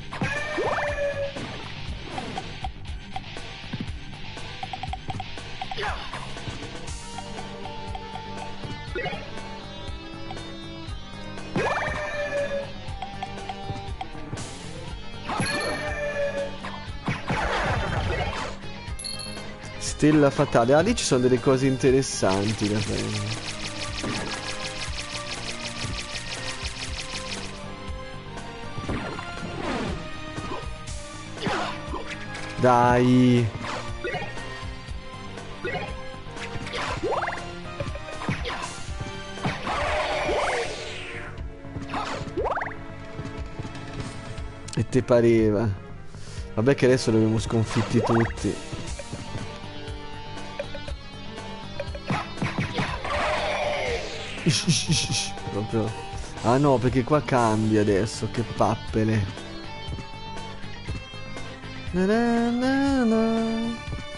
A: Stella fatale. Ah, lì ci sono delle cose interessanti da prendere. Dai. E te pareva. Vabbè che adesso li abbiamo sconfitti tutti. Proprio. Ah no, perché qua cambia adesso, che pappele. Na na na na.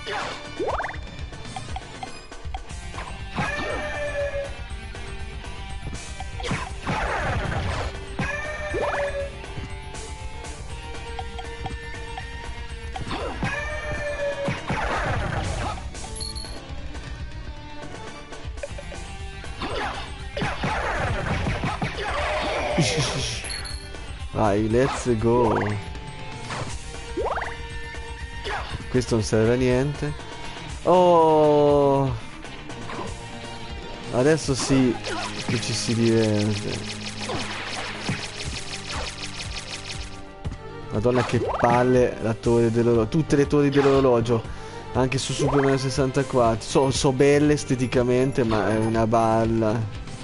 A: Vai, let's go. Questo non serve a niente. Oh, adesso sì che ci si diverte. Madonna che palle la torre dell'orologio. Tutte le torri dell'orologio, anche su Super Mario 64. So belle esteticamente, ma è una balla.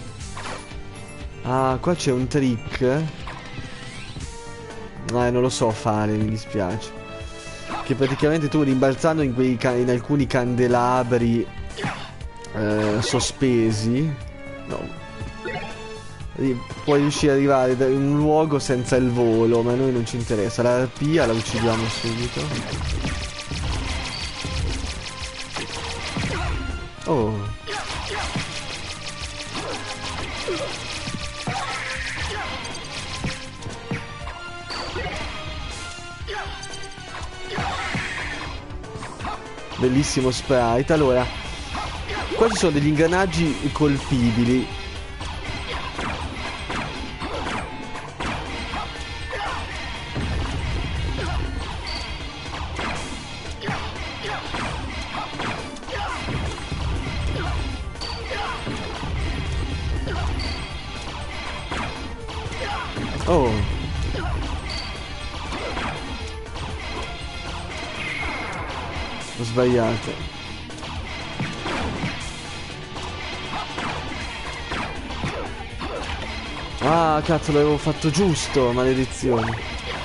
A: Ah, qua c'è un trick. Non lo so fare, mi dispiace. Che praticamente tu rimbalzando in alcuni candelabri sospesi, no, puoi riuscire ad arrivare in un luogo senza il volo, ma a noi non ci interessa. La arpia la uccidiamo subito. Oh. Bellissimo sprite. Allora, qua ci sono degli ingranaggi colpibili. Oh. Ho sbagliato. Ah, cazzo, l'avevo fatto giusto, maledizione.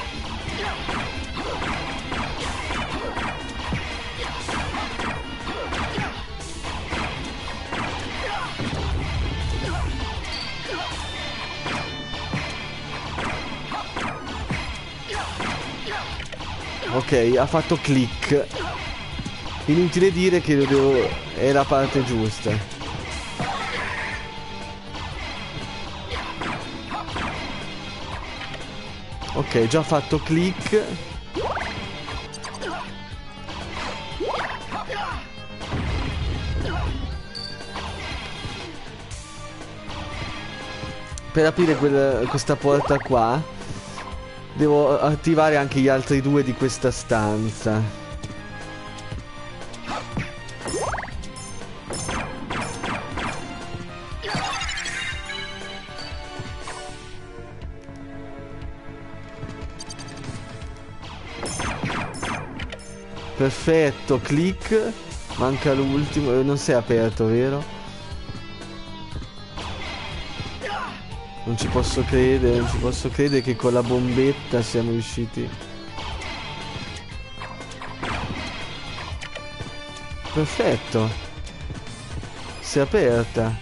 A: Ok, ha fatto click. Inutile dire che lo devo... è la parte giusta. Ok, già fatto click. Per aprire questa porta qua devo attivare anche gli altri due di questa stanza. Perfetto, click. Manca l'ultimo. Non si è aperto, vero? Non ci posso credere, non ci posso credere che con la bombetta siamo riusciti. Perfetto. Si è aperta.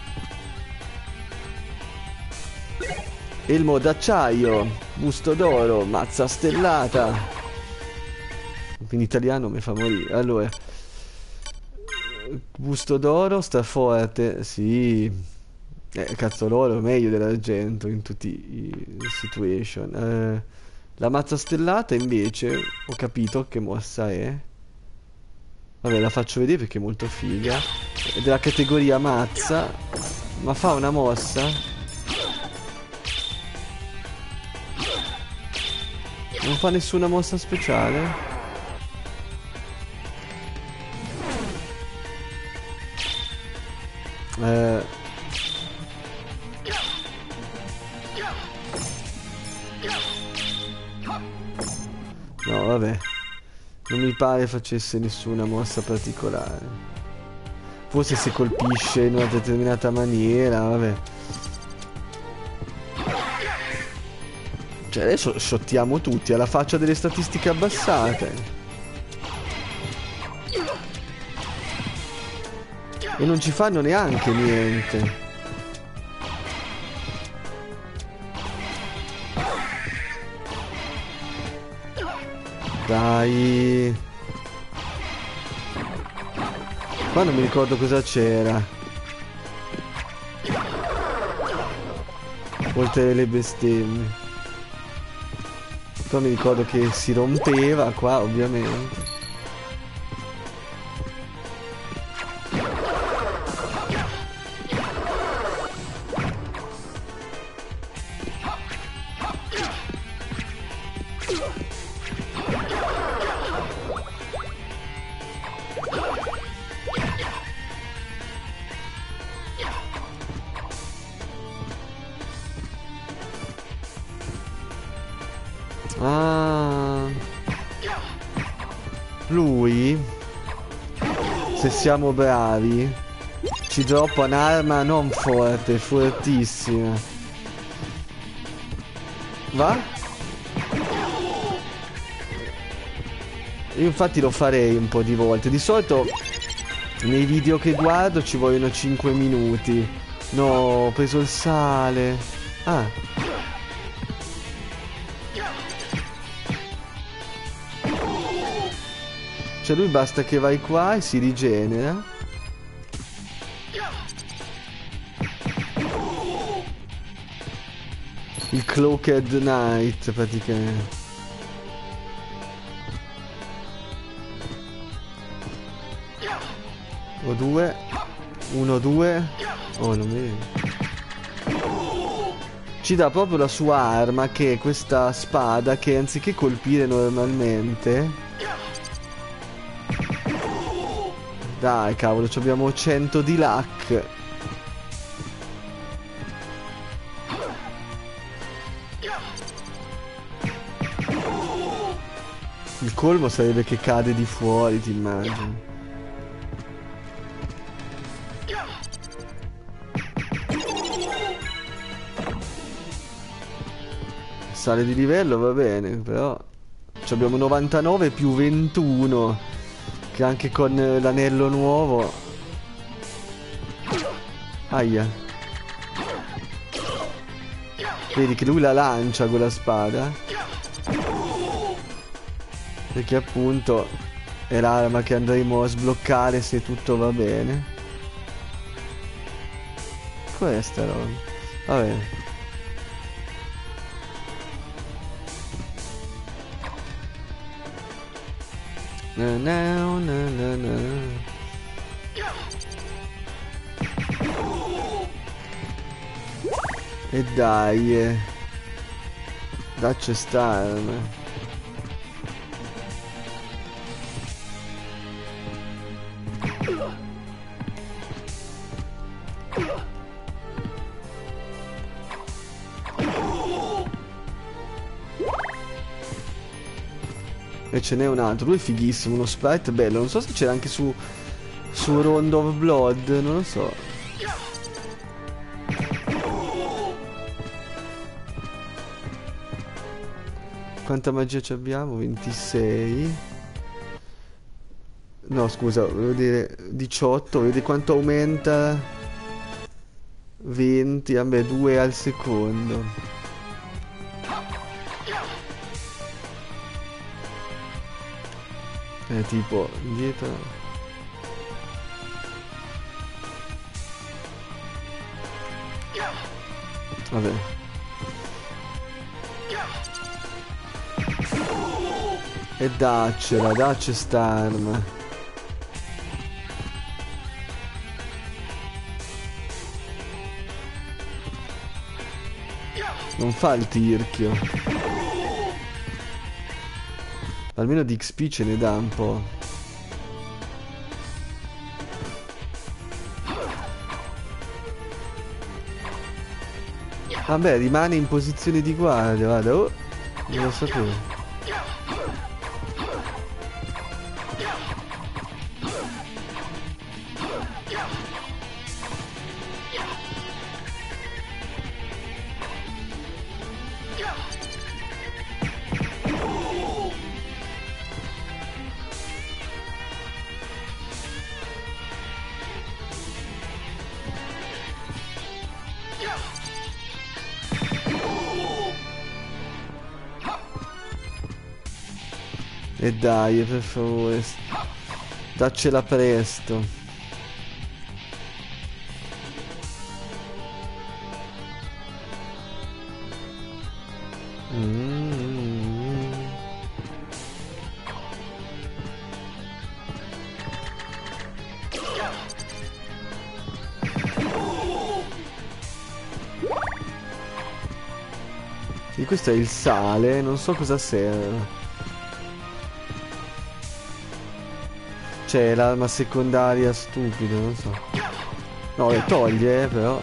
A: Elmo d'acciaio, busto d'oro, mazza stellata. In italiano mi fa morire. Allora, busto d'oro, straforte, sì. Cazzo, l'oro è meglio dell'argento in tutti i situation. La mazza stellata invece ho capito che mossa è. Vabbè, la faccio vedere perché è molto figa. È della categoria mazza. Ma fa una mossa. Non fa nessuna mossa speciale. No, vabbè. Non mi pare facesse nessuna mossa particolare. Forse se colpisce in una determinata maniera, vabbè. Cioè adesso shottiamo tutti alla faccia delle statistiche abbassate. E non ci fanno neanche niente. Dai. Qua non mi ricordo cosa c'era. Oltre le bestemmie. Però mi ricordo che si rompeva qua, ovviamente. Ah, lui, se siamo bravi, ci droppa un'arma non forte, fortissima. Va? Io infatti lo farei un po' di volte. Di solito nei video che guardo ci vogliono 5 minuti. No, ho preso il sale. Ah. Cioè lui basta che vai qua e si rigenera. Il Cloaked Knight praticamente. O due. 1, 2. Oh, non mi viene. Ci dà proprio la sua arma, che è questa spada che anziché colpire normalmente... Dai, cavolo, abbiamo 100 di luck. colmo sarebbe che cade di fuori, ti immagini. Sale di livello, va bene, però abbiamo 99 più 21, che anche con l'anello nuovo. Aia. Vedi che lui la lancia con la spada, perché appunto è l'arma che andremo a sbloccare se tutto va bene. Questa roba, va bene. Na, na, na, na, na. E dai, dacci starme. E ce n'è un altro, lui è fighissimo, uno sprite bello, non so se c'era anche su Round of Blood, non lo so. Quanta magia ci abbiamo? 26. No, scusa, volevo dire 18, vedi quanto aumenta? 20, vabbè, 2 al secondo. Tipo, indietro. Vabbè. E daccela, dacci st'arma. Non fa il tirchio. Almeno di XP ce ne dà un po'. Vabbè, rimane in posizione di guardia, guarda. Oh, non lo sapevo. E dai, per favore, daccela presto. E questo è il sale, non so cosa serve. C'è l'arma secondaria stupida, non so. No, le toglie, però.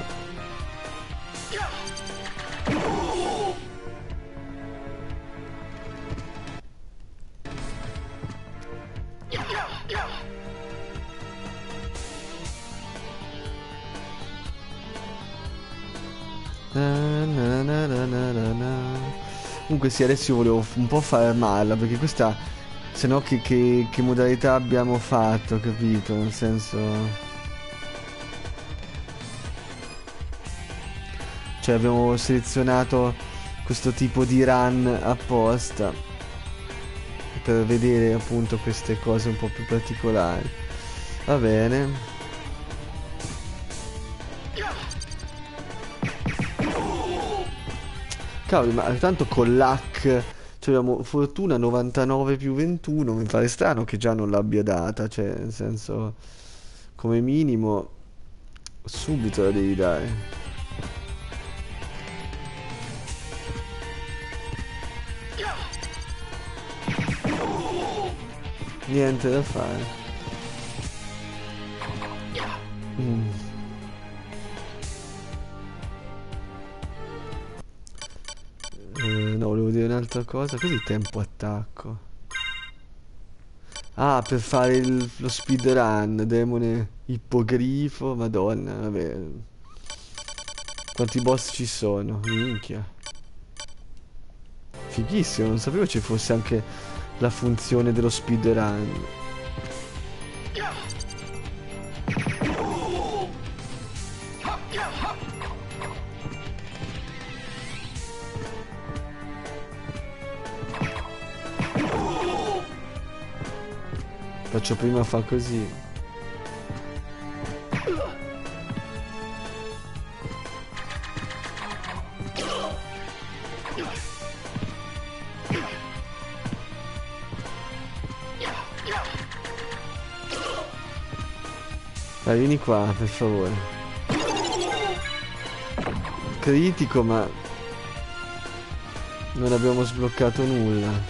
A: Comunque sì, adesso io volevo un po' farmarla, perché questa... Se no che modalità abbiamo fatto, capito? Nel senso... Cioè abbiamo selezionato questo tipo di run apposta per vedere appunto queste cose un po' più particolari. Va bene. Cavolo, ma tanto con l'hack... Abbiamo fortuna 99 più 21, mi pare strano che già non l'abbia data, cioè nel senso come minimo subito la devi dare. Niente da fare. No, volevo dire un'altra cosa. Così tempo attacco. Ah, per fare lo speedrun, demone ippogrifo, madonna, vabbè. Quanti boss ci sono? Minchia. Fighissimo, non sapevo ci fosse anche la funzione dello speedrun. Faccio prima fa così. Dai, vieni qua, per favore. Critico, ma non abbiamo sbloccato nulla.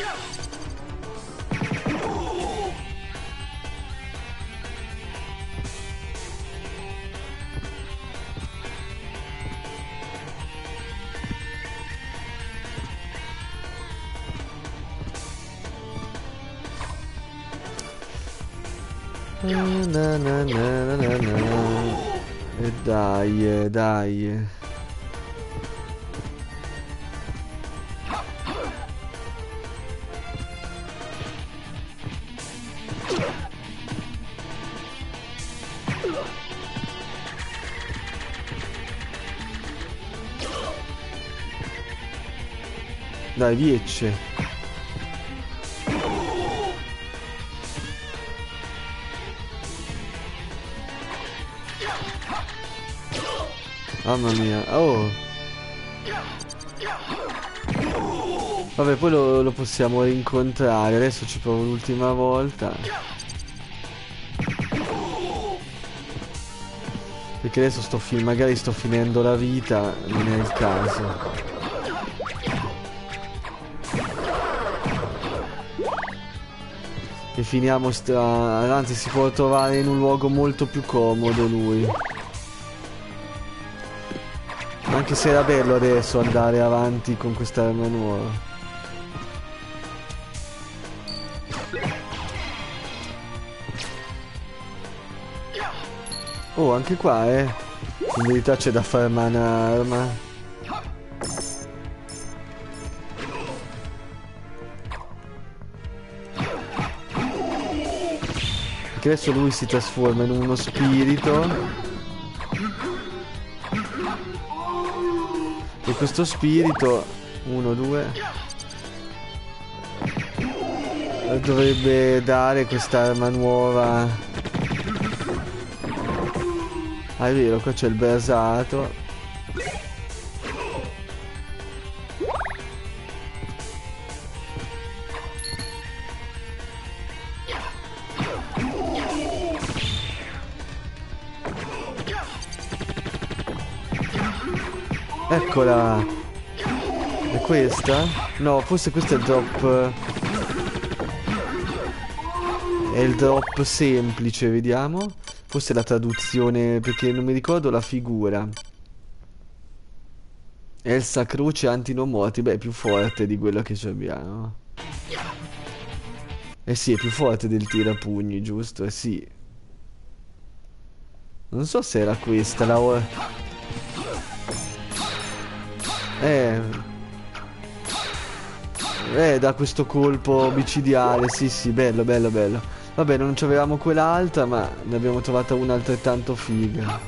A: E dai, dai. Dai, riesce. Mamma mia, oh. Vabbè, poi lo possiamo rincontrare. Adesso ci provo l'ultima volta. Perché adesso magari sto finendo la vita. Non è il caso. E finiamo anzi, si può trovare in un luogo molto più comodo lui. Anche se era bello adesso andare avanti con quest'arma nuova. Oh, anche qua, in verità c'è da farmare un'arma. Perché adesso lui si trasforma in uno spirito. E questo spirito, 1, 2, dovrebbe dare quest'arma nuova. Ah, è vero, qua c'è il brasato. Eccola. È questa? No, forse questo è il drop. È il drop semplice, vediamo. Forse è la traduzione, perché non mi ricordo la figura. Elsa Croce Antinomorti. Beh, è più forte di quello che ci abbiamo. Eh sì, è più forte del tirapugni, giusto? Eh sì. Non so se era questa la... da questo colpo micidiale. Sì, sì, bello, bello, bello. Vabbè, non c'avevamo quell'altra, ma ne abbiamo trovata una altrettanto figa.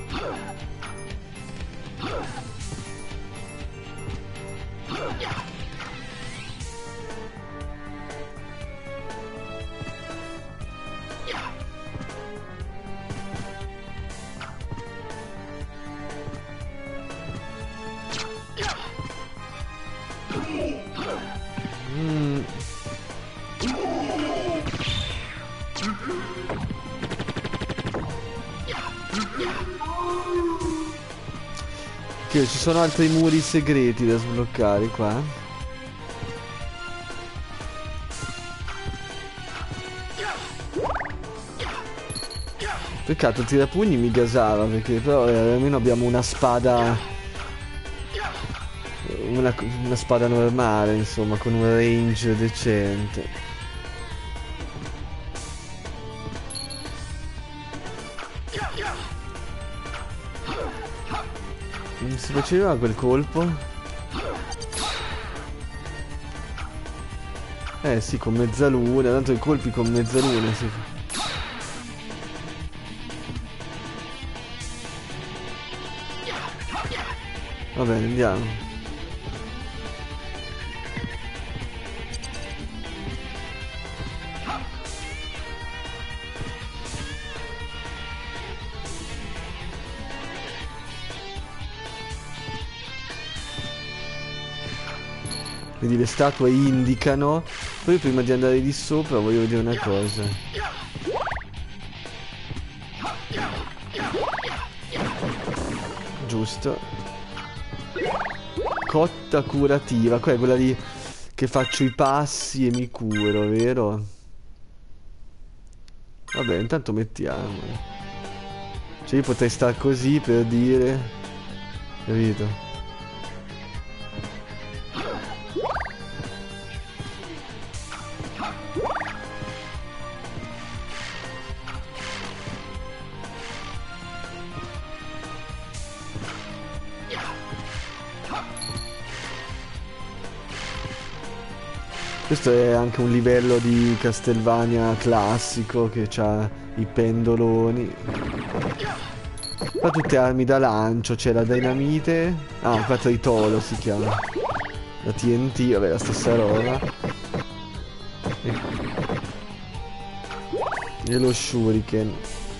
A: Che ci sono altri muri segreti da sbloccare qua. Peccato, il tirapugni mi gasava, perché però almeno abbiamo una spada. Una spada normale, insomma, con un range decente. Non si faceva quel colpo? Sì, con mezzaluna, tanto i colpi con mezzaluna si fa. Va bene, andiamo. Vedi, le statue indicano. Poi prima di andare di sopra voglio vedere una cosa. Giusto. Cotta curativa. Qua è quella lì che faccio i passi e mi curo, vero? Vabbè, intanto mettiamo. Cioè io potrei star così per dire. Capito? Questo è anche un livello di Castlevania classico che ha i pendoloni. Qua tutte armi da lancio, c'è la dinamite. Ah, qua tritolo si chiama. La TNT, vabbè, la stessa roba. E lo shuriken.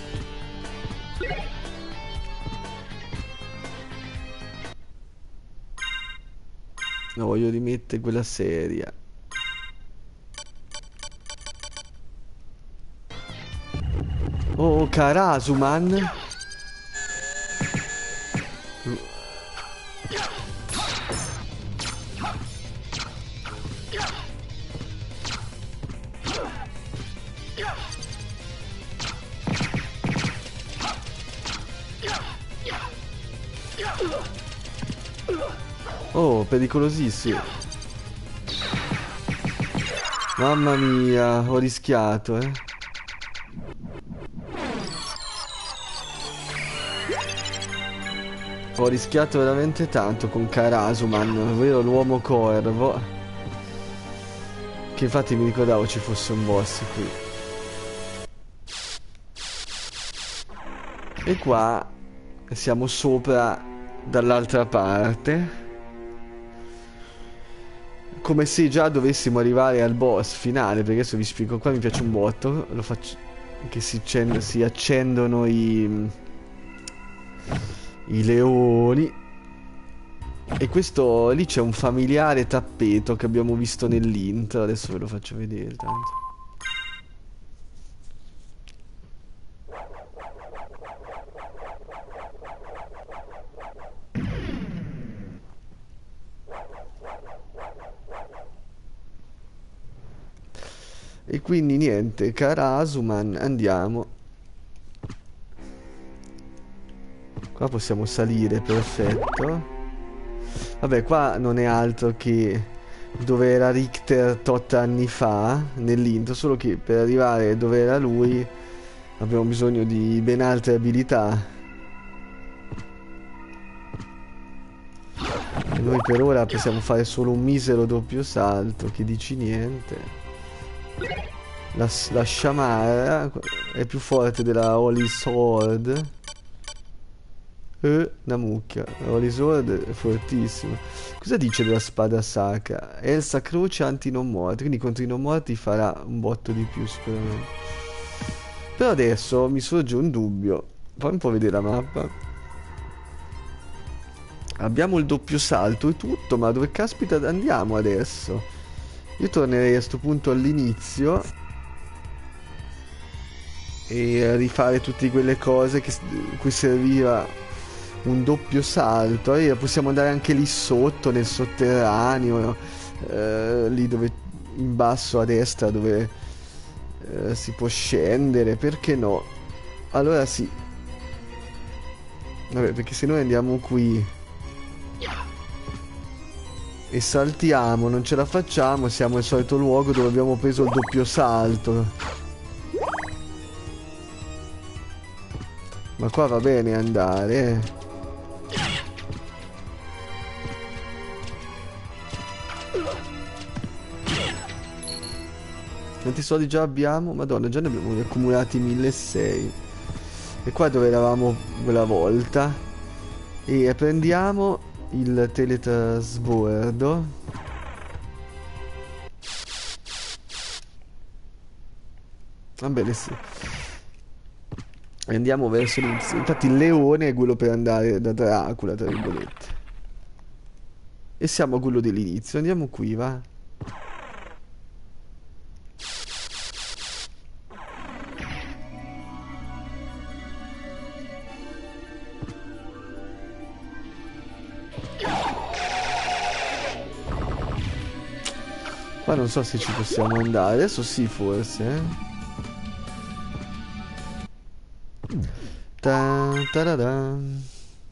A: No, voglio rimettere quella seria. Oh, Karasuman. Oh, pericolosissimo. Mamma mia, ho rischiato, Ho rischiato veramente tanto con Karasuman, ovvero l'uomo corvo. Che infatti mi ricordavo ci fosse un boss qui. E qua siamo sopra dall'altra parte. Come se già dovessimo arrivare al boss finale, perché adesso vi spiego. Qua mi piace un botto, lo faccio che si accendono i leoni. E questo lì c'è un familiare tappeto che abbiamo visto nell'intro. Adesso ve lo faccio vedere tanto. E quindi niente, Karasuman, andiamo. Qua possiamo salire, perfetto. Vabbè, qua non è altro che dove era Richter tot anni fa, nell'intro, solo che per arrivare dove era lui abbiamo bisogno di ben altre abilità. E noi per ora possiamo fare solo un misero doppio salto, che dici niente. La sciamara è più forte della Holy Sword. Una mucchia. La Holy Sword è fortissima. Cosa dice della spada sacra? Elsa croce anti non morti, quindi contro i non morti farà un botto di più sicuramente. Però adesso mi sorge un dubbio. Fammi un po' vedere la mappa. Abbiamo il doppio salto e tutto, ma dove caspita andiamo adesso? Io tornerei a sto punto all'inizio e rifare tutte quelle cose cui serviva un doppio salto. E possiamo andare anche lì sotto nel sotterraneo, lì dove in basso a destra dove si può scendere, perché no? Allora sì. Vabbè, perché se noi andiamo qui e saltiamo, non ce la facciamo, siamo al solito luogo dove abbiamo preso il doppio salto. Ma qua va bene andare. Quanti soldi già abbiamo? Madonna, già ne abbiamo accumulati 1600. E qua dove eravamo quella volta. E prendiamo il teletrasbordo. Va bene, sì. E andiamo verso l'inizio. Infatti il leone è quello per andare da Dracula, tra virgolette. E siamo a quello dell'inizio. Andiamo qui, va. Qua non so se ci possiamo andare. Adesso sì, forse, Ta-da-da.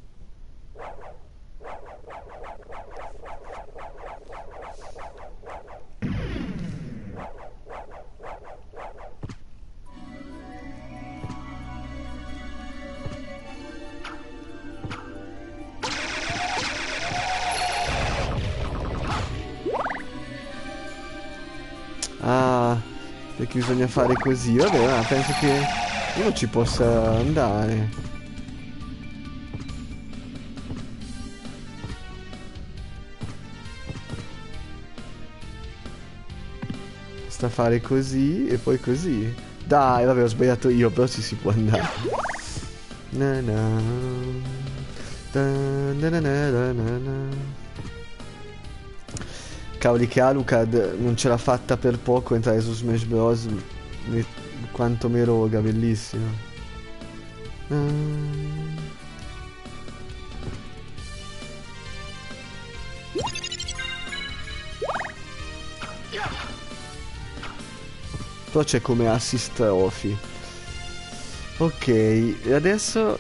A: Ah, perché bisogna fare così. Vabbè, ma penso che uno ci possa andare. Basta fare così e poi così. Dai, vabbè, ho sbagliato io, però ci si può andare. Na na. Da na na na na na na. Cavoli, che Alucard non ce l'ha fatta per poco entrare su Smash Bros. Quanto mi roga, bellissimo. Però c'è come assist trophy. Ok, e adesso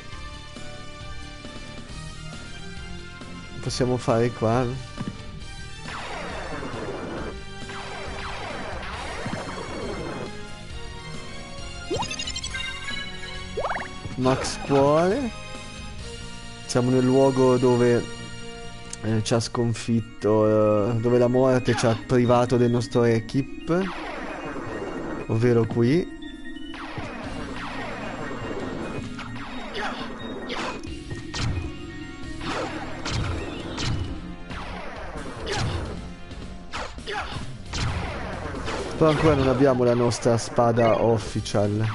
A: possiamo fare qua. Max Cuore. Siamo nel luogo dove ci ha sconfitto, dove la morte ci ha privato del nostro equip, ovvero qui. Però ancora non abbiamo la nostra spada official.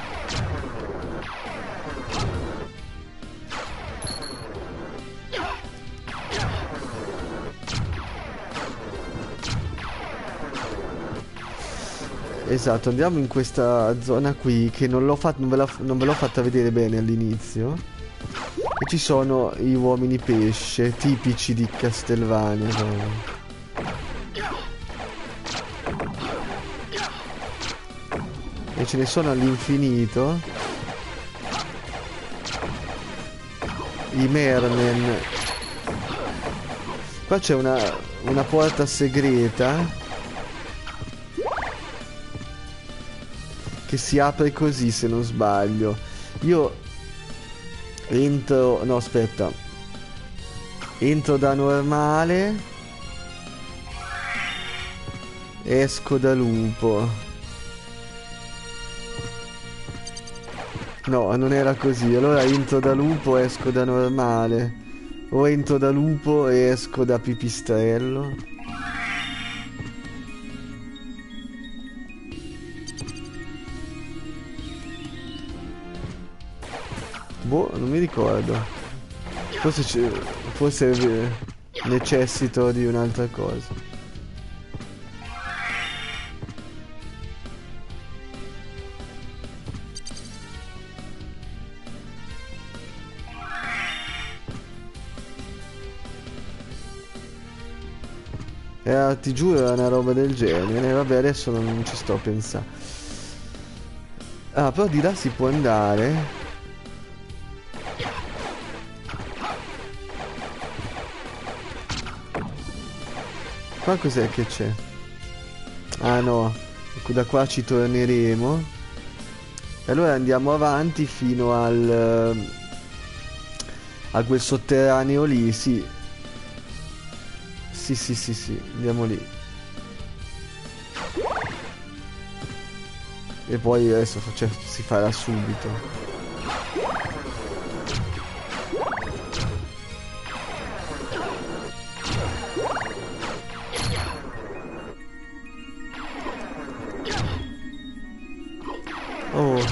A: Esatto, andiamo in questa zona qui che non ve l'ho fatta vedere bene all'inizio. E ci sono gli uomini pesce tipici di Castlevania. E ce ne sono all'infinito. I mermen. Qua c'è una porta segreta che si apre così, se non sbaglio. Io entro... no, aspetta. Entro da normale. Esco da lupo. No, non era così. Allora entro da lupo, esco da normale. O entro da lupo e esco da pipistrello. Boh, non mi ricordo. Forse necessito di un'altra cosa. Ti giuro era una roba del genere. Vabbè, adesso non ci sto a pensare. Ah, però di là si può andare. Qua cos'è che c'è? Ah no, da qua ci torneremo. E allora andiamo avanti fino al a quel sotterraneo lì, sì. Sì, sì, sì, sì, andiamo lì. E poi adesso cioè, si farà subito. Oh.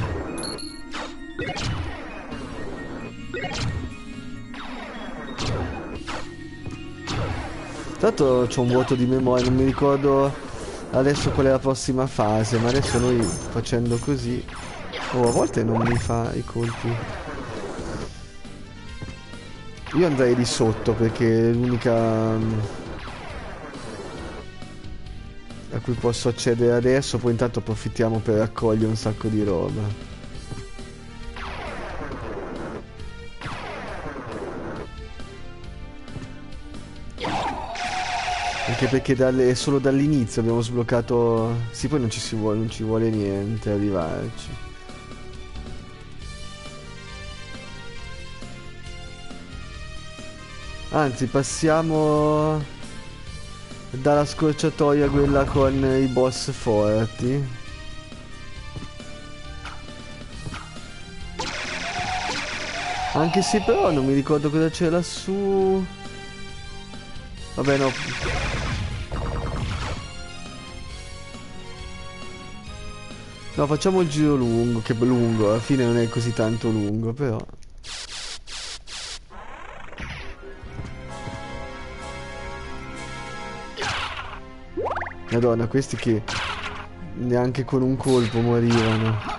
A: Tanto c'ho un vuoto di memoria, non mi ricordo adesso qual è la prossima fase, ma adesso noi facendo così... Oh, a volte non mi fa i colpi. Io andrei di sotto perché è l'unica a cui posso accedere adesso, poi intanto approfittiamo per raccogliere un sacco di roba. Anche perché è solo dall'inizio abbiamo sbloccato... Sì, poi non ci vuole niente arrivarci. Anzi, passiamo dalla scorciatoia quella con i boss forti. Anche se però non mi ricordo cosa c'è lassù. Vabbè, no. No, facciamo il giro lungo, che lungo, alla fine non è così tanto lungo, però. Madonna, questi che neanche con un colpo morivano.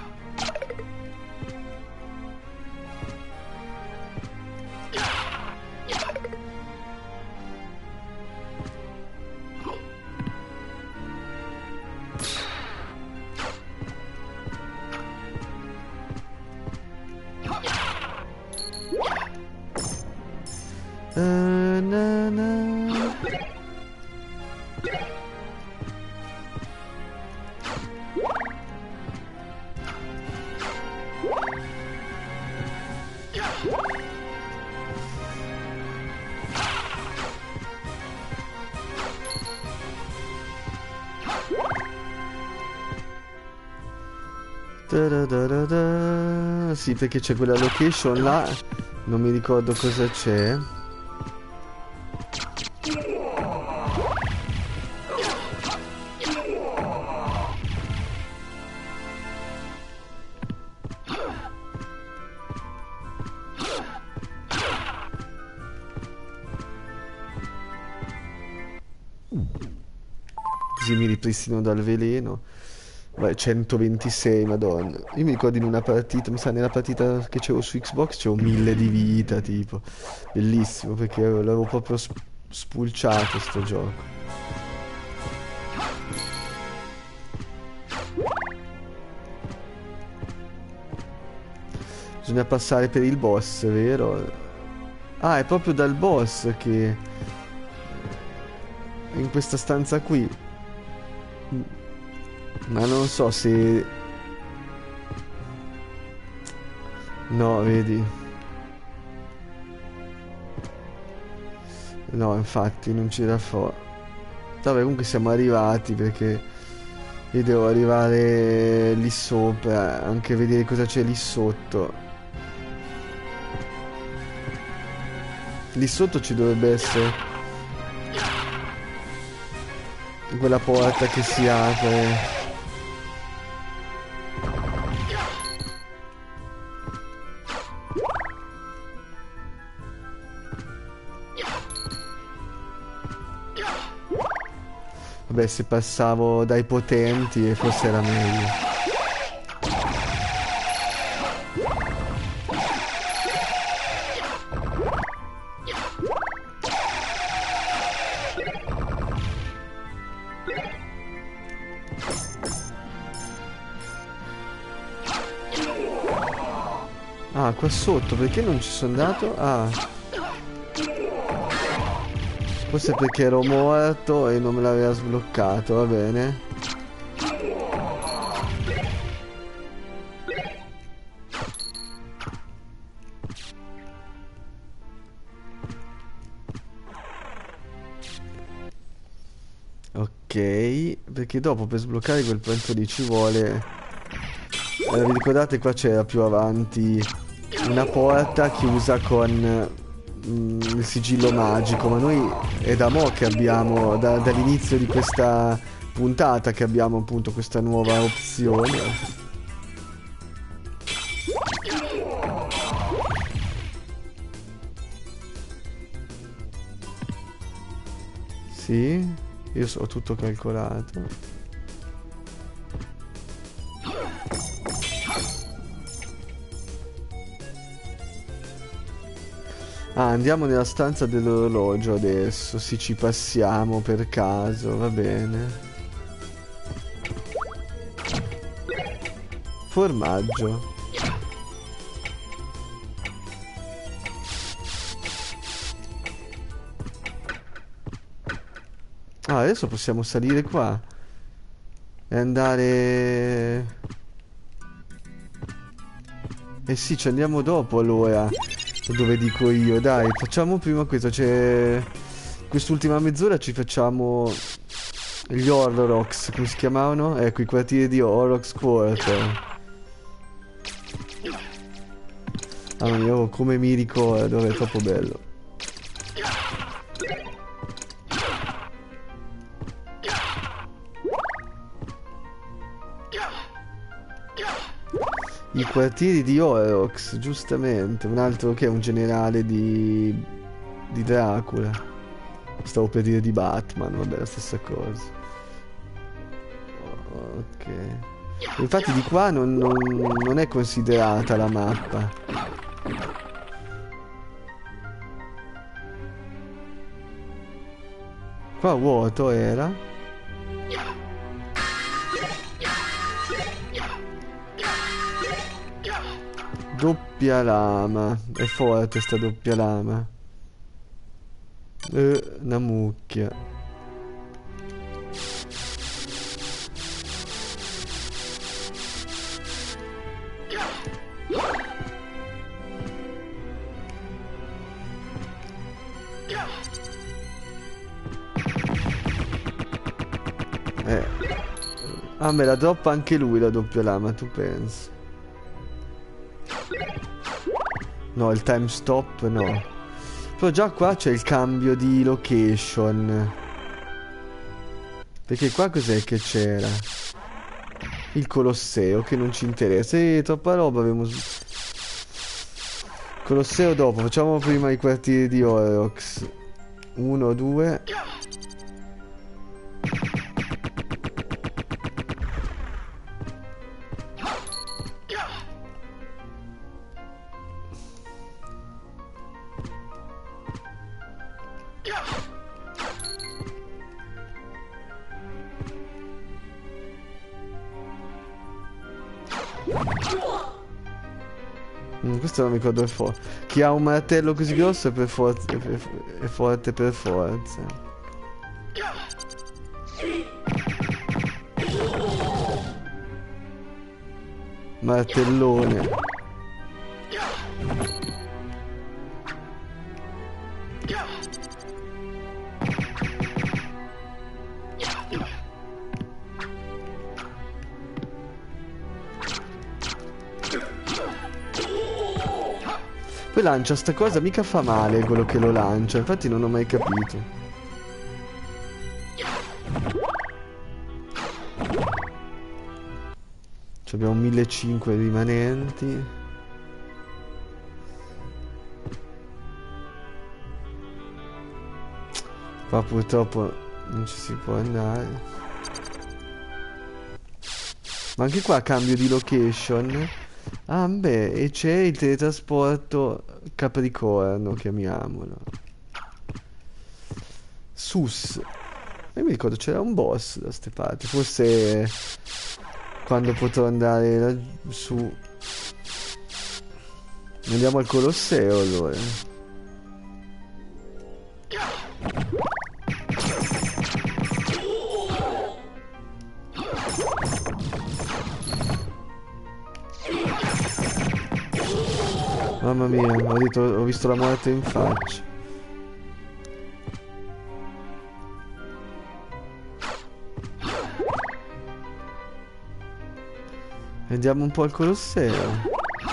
A: Na, na. Ta-da-da-da-da. Sì, perché c'è quella location là, non mi ricordo cosa c'è. Così mi ripristino dal veleno. Vai, 126, madonna. Io mi ricordo in una partita, mi sa nella partita che c'avevo su Xbox c'avevo 1000 di vita, tipo. Bellissimo, perché l'avevo proprio spulciato sto gioco. Bisogna passare per il boss, vero? Ah, è proprio dal boss che... è in questa stanza qui. Ma non so se... No, vedi. No, infatti, non c'era fuori. Vabbè, comunque siamo arrivati perché... io devo arrivare lì sopra, anche vedere cosa c'è lì sotto. Lì sotto ci dovrebbe essere... quella porta che si apre. Vabbè, se passavo dai potenti forse era meglio. Ah, qua sotto, perché non ci sono andato? Ah. Forse perché ero morto e non me l'aveva sbloccato, va bene. Ok, perché dopo per sbloccare quel punto lì ci vuole... vi ricordate qua c'era più avanti una porta chiusa con il sigillo magico, ma noi è da mo' che abbiamo, dall'inizio di questa puntata che abbiamo appunto questa nuova opzione. Sì, io ho tutto calcolato. Ah, andiamo nella stanza dell'orologio adesso. Sì, ci passiamo per caso, va bene. Formaggio. Ah, adesso possiamo salire qua e andare... Eh sì, ci andiamo dopo allora. Dove dico io, dai, facciamo prima questo. C'è... Quest'ultima mezz'ora ci facciamo gli Horrocks, come si chiamavano? Ecco, i quartieri di Horrocks Quarter. Ah, io come mi ricordo, è troppo bello. I quartieri di Horrocks, giustamente. Un altro che è un generale di Dracula. Stavo per dire di Batman, vabbè, la stessa cosa. Ok. Infatti di qua non è considerata la mappa. Qua vuoto era. Doppia lama. È forte sta doppia lama. Una mucchia. Ah, me la droppa anche lui la doppia lama, tu pensi? No, il time stop no. Però già qua c'è il cambio di location. Perché qua cos'è che c'era? Il Colosseo che non ci interessa. Troppa roba abbiamo... Colosseo dopo, facciamo prima i quartieri di Horrocks. 1, 2. Questo non mi ricordo è forte. Chi ha un martello così grosso è per forza è forte per forza. Martellone. Poi lancia sta cosa, mica fa male quello che lo lancia, infatti non ho mai capito. Abbiamo 1500 rimanenti. Qua purtroppo non ci si può andare. Ma anche qua cambio di location. Ah beh, e c'è il teletrasporto Capricorno, chiamiamolo. Sus. Io mi ricordo c'era un boss da ste parti. Forse quando potrò andare laggiù. Andiamo al Colosseo allora. Mamma mia, ho visto la morte in faccia. Vediamo un po' il Colosseo.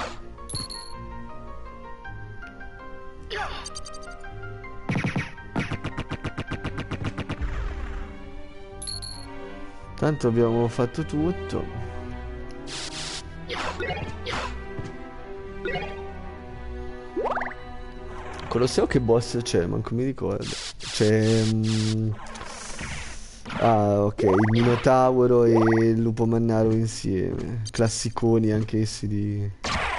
A: Tanto abbiamo fatto tutto. Colosseo che boss c'è? Manco mi ricordo. C'è... ah, ok, il Minotauro e il Lupo Mannaro insieme. Classiconi anche essi di...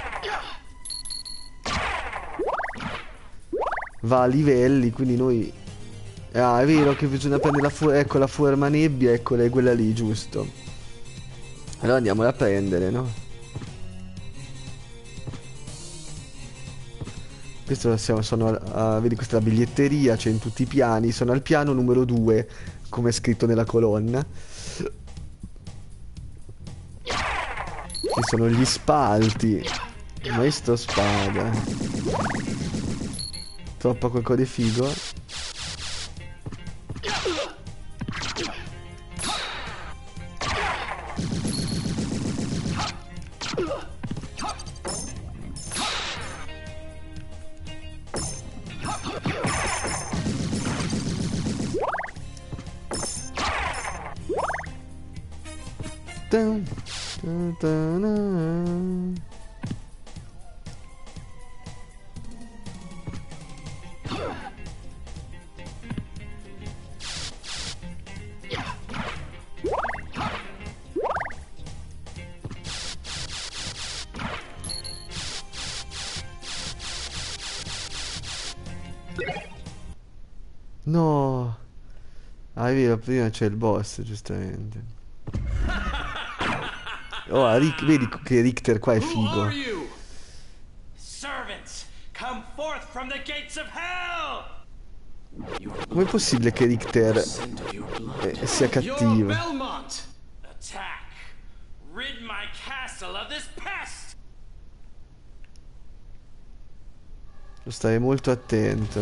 A: Va a livelli, quindi noi... Ah, è vero che bisogna prendere ecco la forma nebbia, eccola, è quella lì, giusto. Allora andiamola a prendere, no? Questo vedi, questa è la biglietteria, c'è in tutti i piani. Sono al piano numero 2, come è scritto nella colonna. Ci sono gli spalti. Maestro spada. Troppa qualcosa di figo. Dun, dun, dun, dun. No. Ah, è vero, prima c'è il boss, giustamente. Oh, vedi che Richter qua è figo. Com'è possibile che Richter sia cattivo? Devo stare molto attento,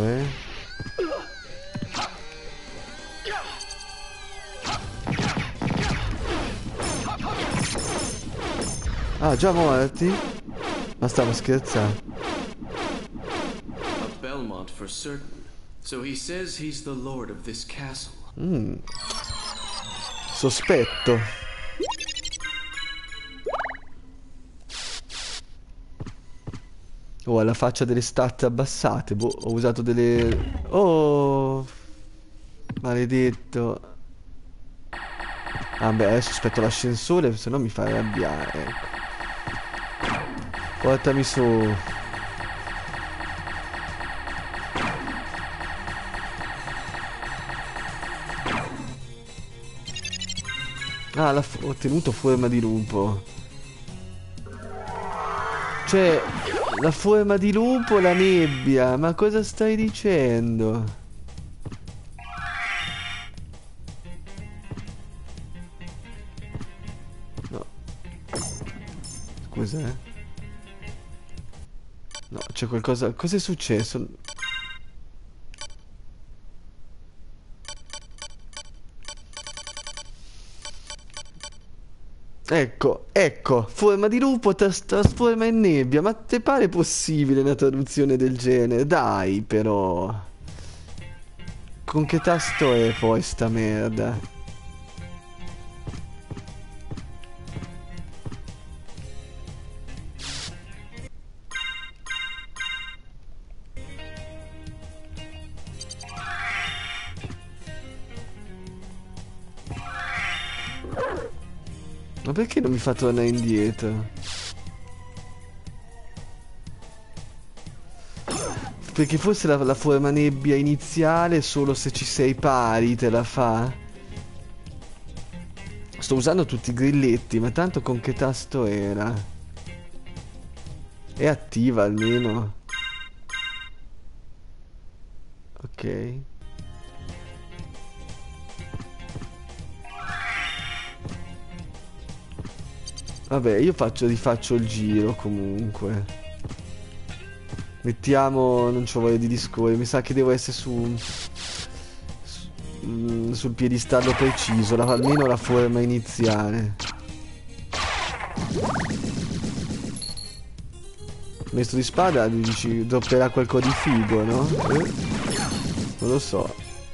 A: Ah, già morti? Ma stavo scherzando.
D: A Belmont for certain. So he says he's the lord of this castle.
A: Sospetto. Oh, alla faccia delle stat abbassate. Boh, ho usato delle... Oh, maledetto. Ah beh, adesso aspetto l'ascensore, se no mi fa arrabbiare, ecco. Portami su. Ah, ho ottenuto forma di lupo. Cioè, la forma di lupo, la nebbia. Ma cosa stai dicendo? No. Scusa, No, c'è qualcosa... Cos'è successo? Ecco, forma di lupo trasforma in nebbia. Ma te pare possibile una traduzione del genere? Dai, però. Con che tasto è poi sta merda? Ma perché non mi fa tornare indietro? Perché forse la forma nebbia iniziale solo se ci sei pari te la fa? Sto usando tutti i grilletti, ma tanto con che tasto era? È attiva almeno. Ok. Vabbè, io rifaccio il giro comunque. Mettiamo... non c'ho voglia di discorrere. Mi sa che devo essere sul piedistallo preciso. Almeno la forma iniziale. Maestro di spada, dici, dropperà qualcosa di figo, no? Non lo so.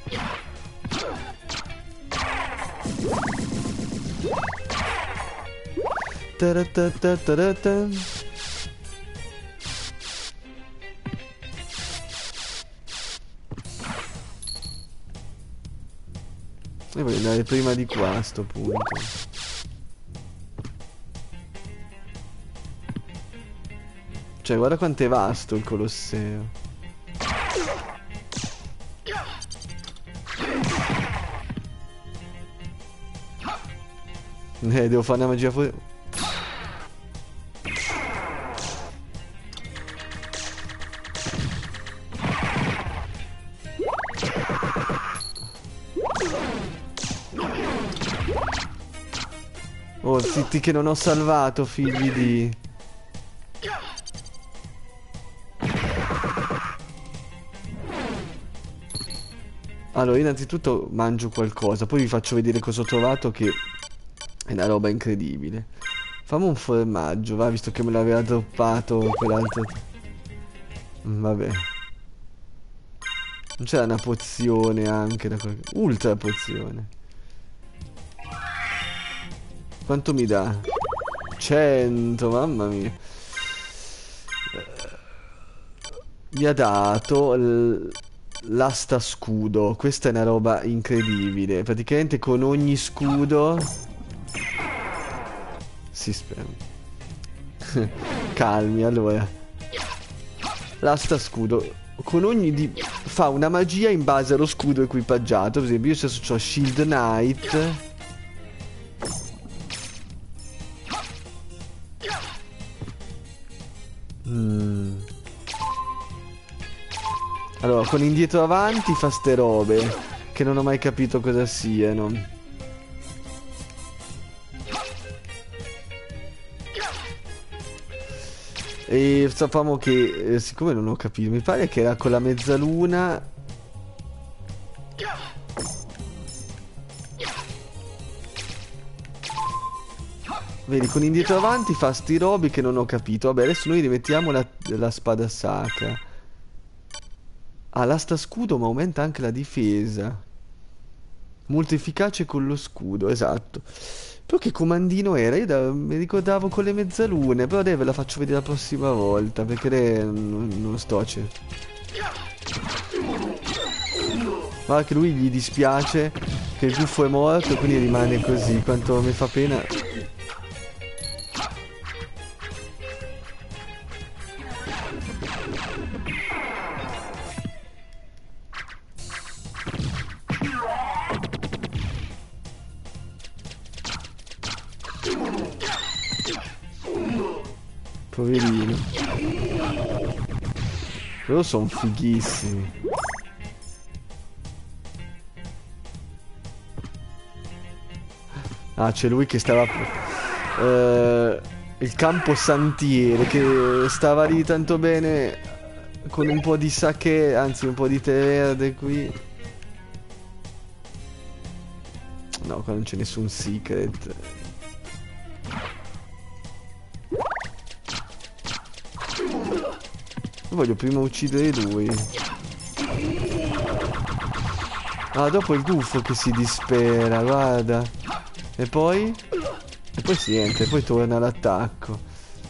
A: Ta-ra-ta-ta-ta-ra-ta. E voglio andare prima di qua a sto punto. Cioè, guarda quanto è vasto il Colosseo. Devo fare una magia fuori. Oh, zitti che non ho salvato, figli di... Allora, innanzitutto mangio qualcosa, poi vi faccio vedere cosa ho trovato che è una roba incredibile. Fammi un formaggio, va, visto che me l'aveva droppato quell'altro... Vabbè. Non c'era una pozione anche da qualche... Ultra pozione. Quanto mi dà? 100, mamma mia. Mi ha dato l'asta scudo. Questa è una roba incredibile. Praticamente con ogni scudo si spera. Calmi, allora. L'asta scudo con ogni fa una magia in base allo scudo equipaggiato. Per esempio, io adesso ho Shield Knight. Allora, con indietro avanti fa ste robe che non ho mai capito cosa siano. E sappiamo che, siccome non ho capito, mi pare che era con la mezzaluna. Vedi, con indietro avanti fa sti robi che non ho capito. Vabbè, adesso noi rimettiamo la spada sacra. Ah, l'asta scudo ma aumenta anche la difesa. Molto efficace con lo scudo, esatto. Però che comandino era? Io mi ricordavo con le mezzalune. Però ve la faccio vedere la prossima volta, perché non sto a guarda che lui gli dispiace che il gufo è morto, quindi rimane così. Quanto mi fa pena. Poverino. Però sono fighissimi. Ah, c'è lui che stava... il campo santiere che stava lì tanto bene con un po' di sake, anzi un po' di tè verde qui. No, qua non c'è nessun secret. Voglio prima uccidere lui. Ah, dopo il gufo che si dispera, guarda. E poi? E poi niente, poi torna all'attacco.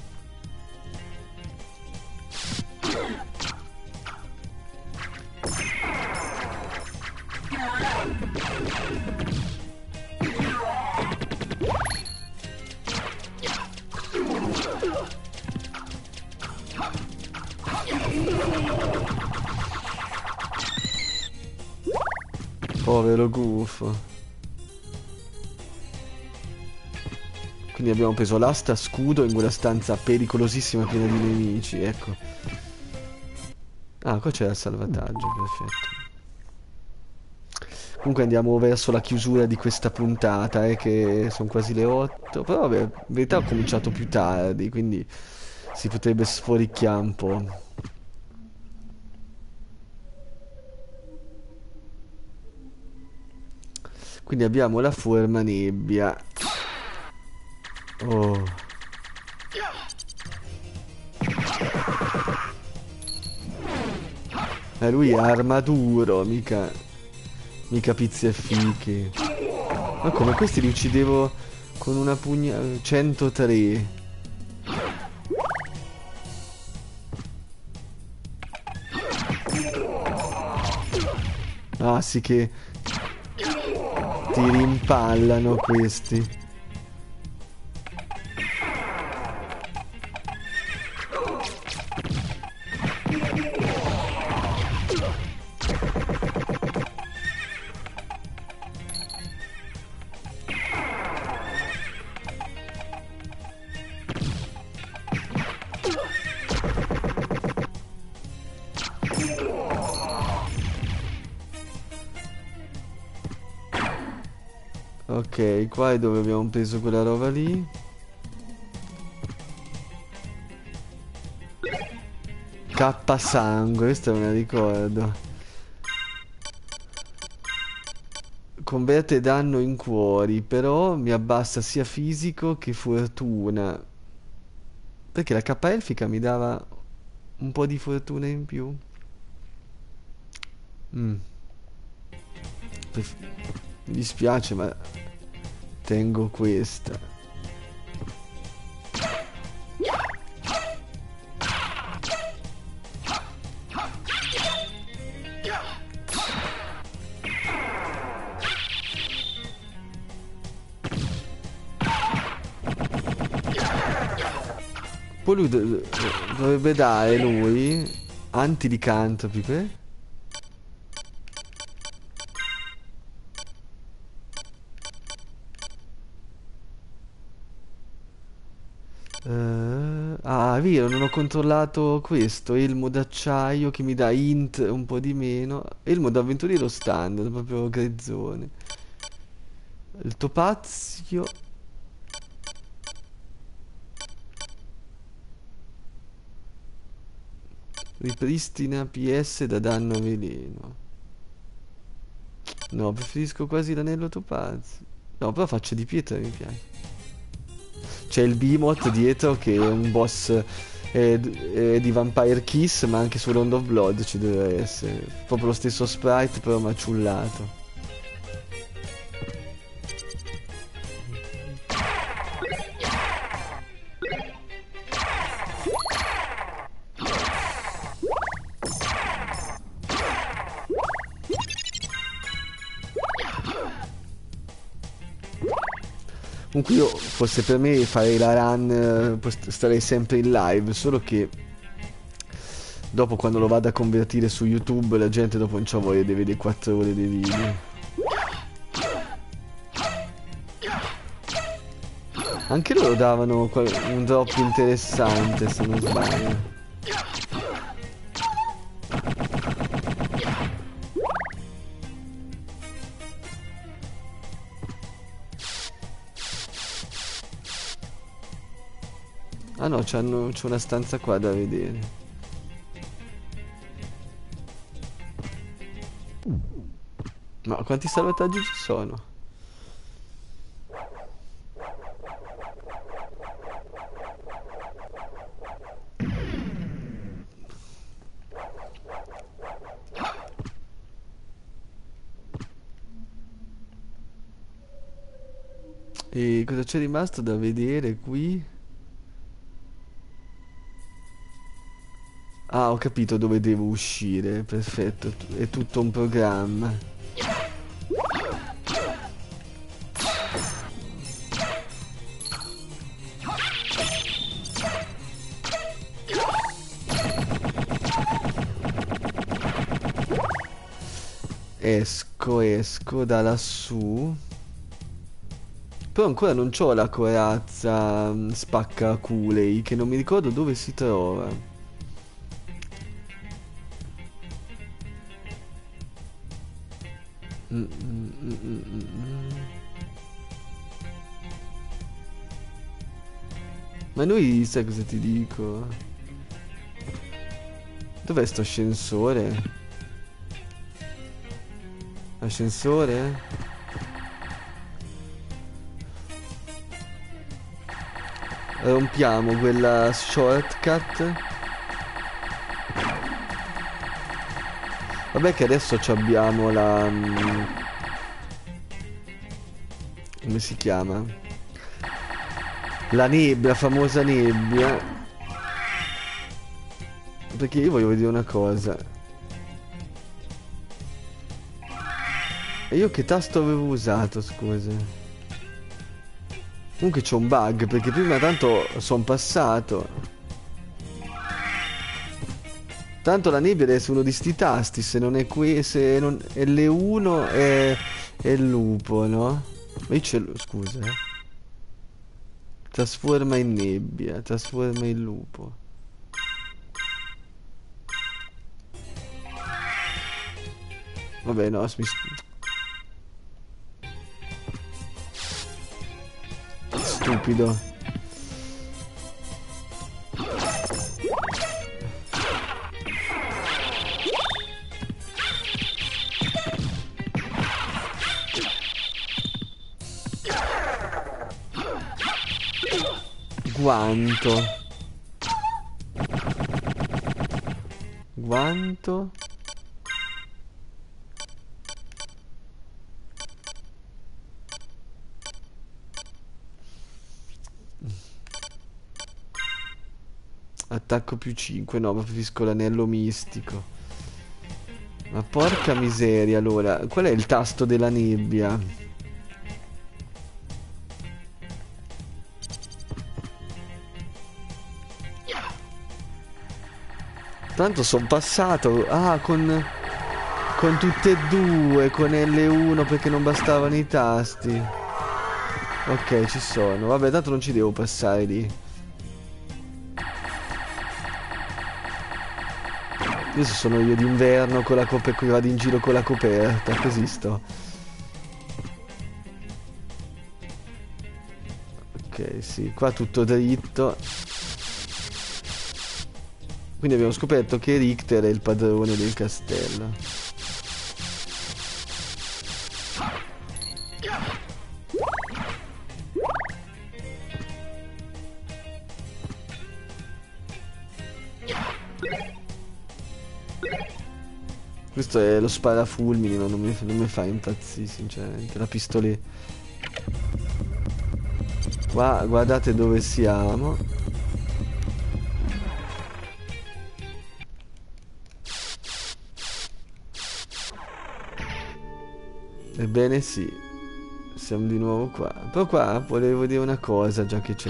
A: Povero gufo. Quindi abbiamo preso l'asta scudo in quella stanza pericolosissima piena di nemici, ecco. Ah, qua c'è il salvataggio, perfetto. Comunque andiamo verso la chiusura di questa puntata, che sono quasi le 8. Però vabbè, in verità ho cominciato più tardi, quindi si potrebbe sforicchiare un po'. Quindi abbiamo la forma nebbia. Oh. Lui è armaturo, mica pizze e fichi. Ma come questi li uccidevo con una pugna... 103. Ah sì che ti rimpallano questi. Ok, qua è dove abbiamo preso quella roba lì. K sangue, questa me la ricordo. Converte danno in cuori, però mi abbassa sia fisico che fortuna. Perché la K elfica mi dava un po' di fortuna in più. Mi dispiace, ma tengo questa. Poi lui dovrebbe dare lui antilicantropi per... ah, è vero, non ho controllato questo. Elmo d'acciaio che mi dà int un po' di meno. Elmo d'avventuriero standard, proprio grezzone. Il topazio. Ripristina PS da danno veleno. No, preferisco quasi l'anello topazio. No, però faccia di pietra mi piace. C'è il Behemoth dietro che è un boss di Vampire Kiss, ma anche su Round of Blood ci deve essere. Proprio lo stesso sprite, però maciullato. Comunque io, fosse per me, farei la run, starei sempre in live, solo che dopo quando lo vado a convertire su YouTube la gente dopo non c'ha voglia di vedere 4 ore di video. Anche loro davano un drop interessante, se non sbaglio. Ah no, c'è una stanza qua da vedere. Ma quanti salvataggi ci sono? E cosa c'è rimasto da vedere qui? Ah, ho capito dove devo uscire, perfetto, è tutto un programma. Esco da lassù. Però ancora non c'ho la corazza spaccaculei, che non mi ricordo dove si trova. Ma noi, sai cosa ti dico? Dov'è sto ascensore? Ascensore? Rompiamo quella shortcut. Vabbè che adesso ci abbiamo la... come si chiama? La nebbia, la famosa nebbia. Perché io voglio vedere una cosa. E io che tasto avevo usato, scusa? Comunque c'è un bug, perché prima tanto sono passato. Tanto la nebbia deve essere uno di sti tasti, se non è qui, se non è L1 è il lupo, no? Ma io ce l'ho, scusa, Trasforma in nebbia, trasforma in lupo. Vabbè, no, stupido. Guanto. Guanto. Attacco più 5, no, ma preferisco l'anello mistico. Ma porca miseria, allora, qual è il tasto della nebbia? Tanto sono passato, con tutte e due, con L1 perché non bastavano i tasti. Ok, ci sono, vabbè, tanto non ci devo passare lì. Adesso sono io d'inverno con la coperta, qui vado in giro con la coperta, così sto. Ok, sì, qua tutto dritto. Quindi abbiamo scoperto che Richter è il padrone del castello. Questo è lo sparafulmini, ma non mi fa impazzire, sinceramente. La pistoletta. Qua, guardate dove siamo. Ebbene sì, siamo di nuovo qua. Però qua volevo dire una cosa, già che c'è.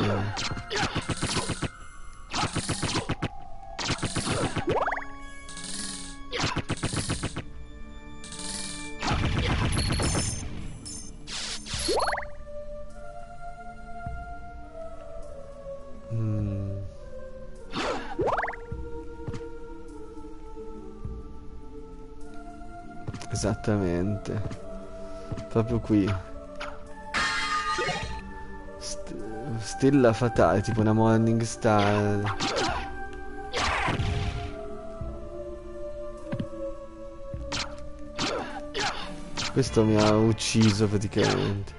A: Esattamente. Proprio qui. Stella fatale, tipo una morning star. Questo mi ha ucciso praticamente.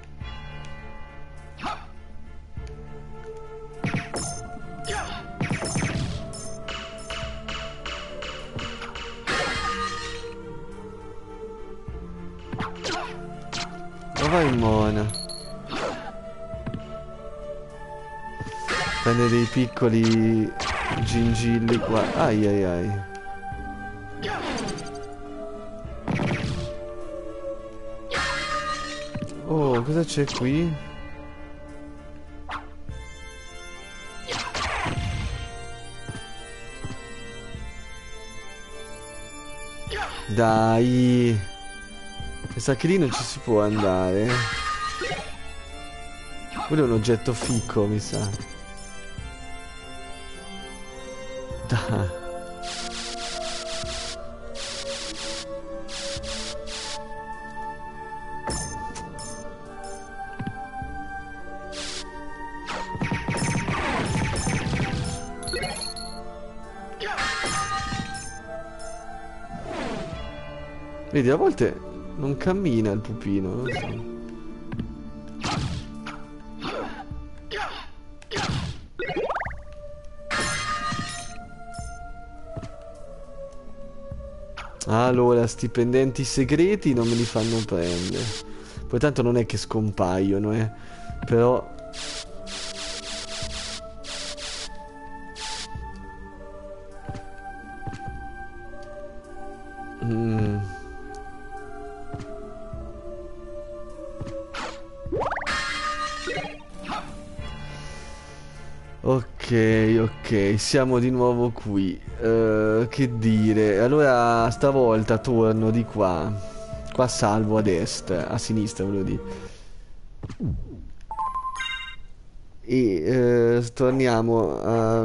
A: Ma vai mona. Prende dei piccoli gingilli qua. Ai ai ai. Oh, cosa c'è qui? Dai. Mi sa che lì non ci si può andare. Quello è un oggetto fico, mi sa. Dai. Vedi, a volte non cammina il pupino, non so. Allora, sti pendenti segreti non me li fanno prendere. Poi tanto non è che scompaiono, Però... Ok, ok, siamo di nuovo qui. Che dire? Allora, stavolta torno di qua. Qua salvo a destra, a sinistra, volevo dire. E torniamo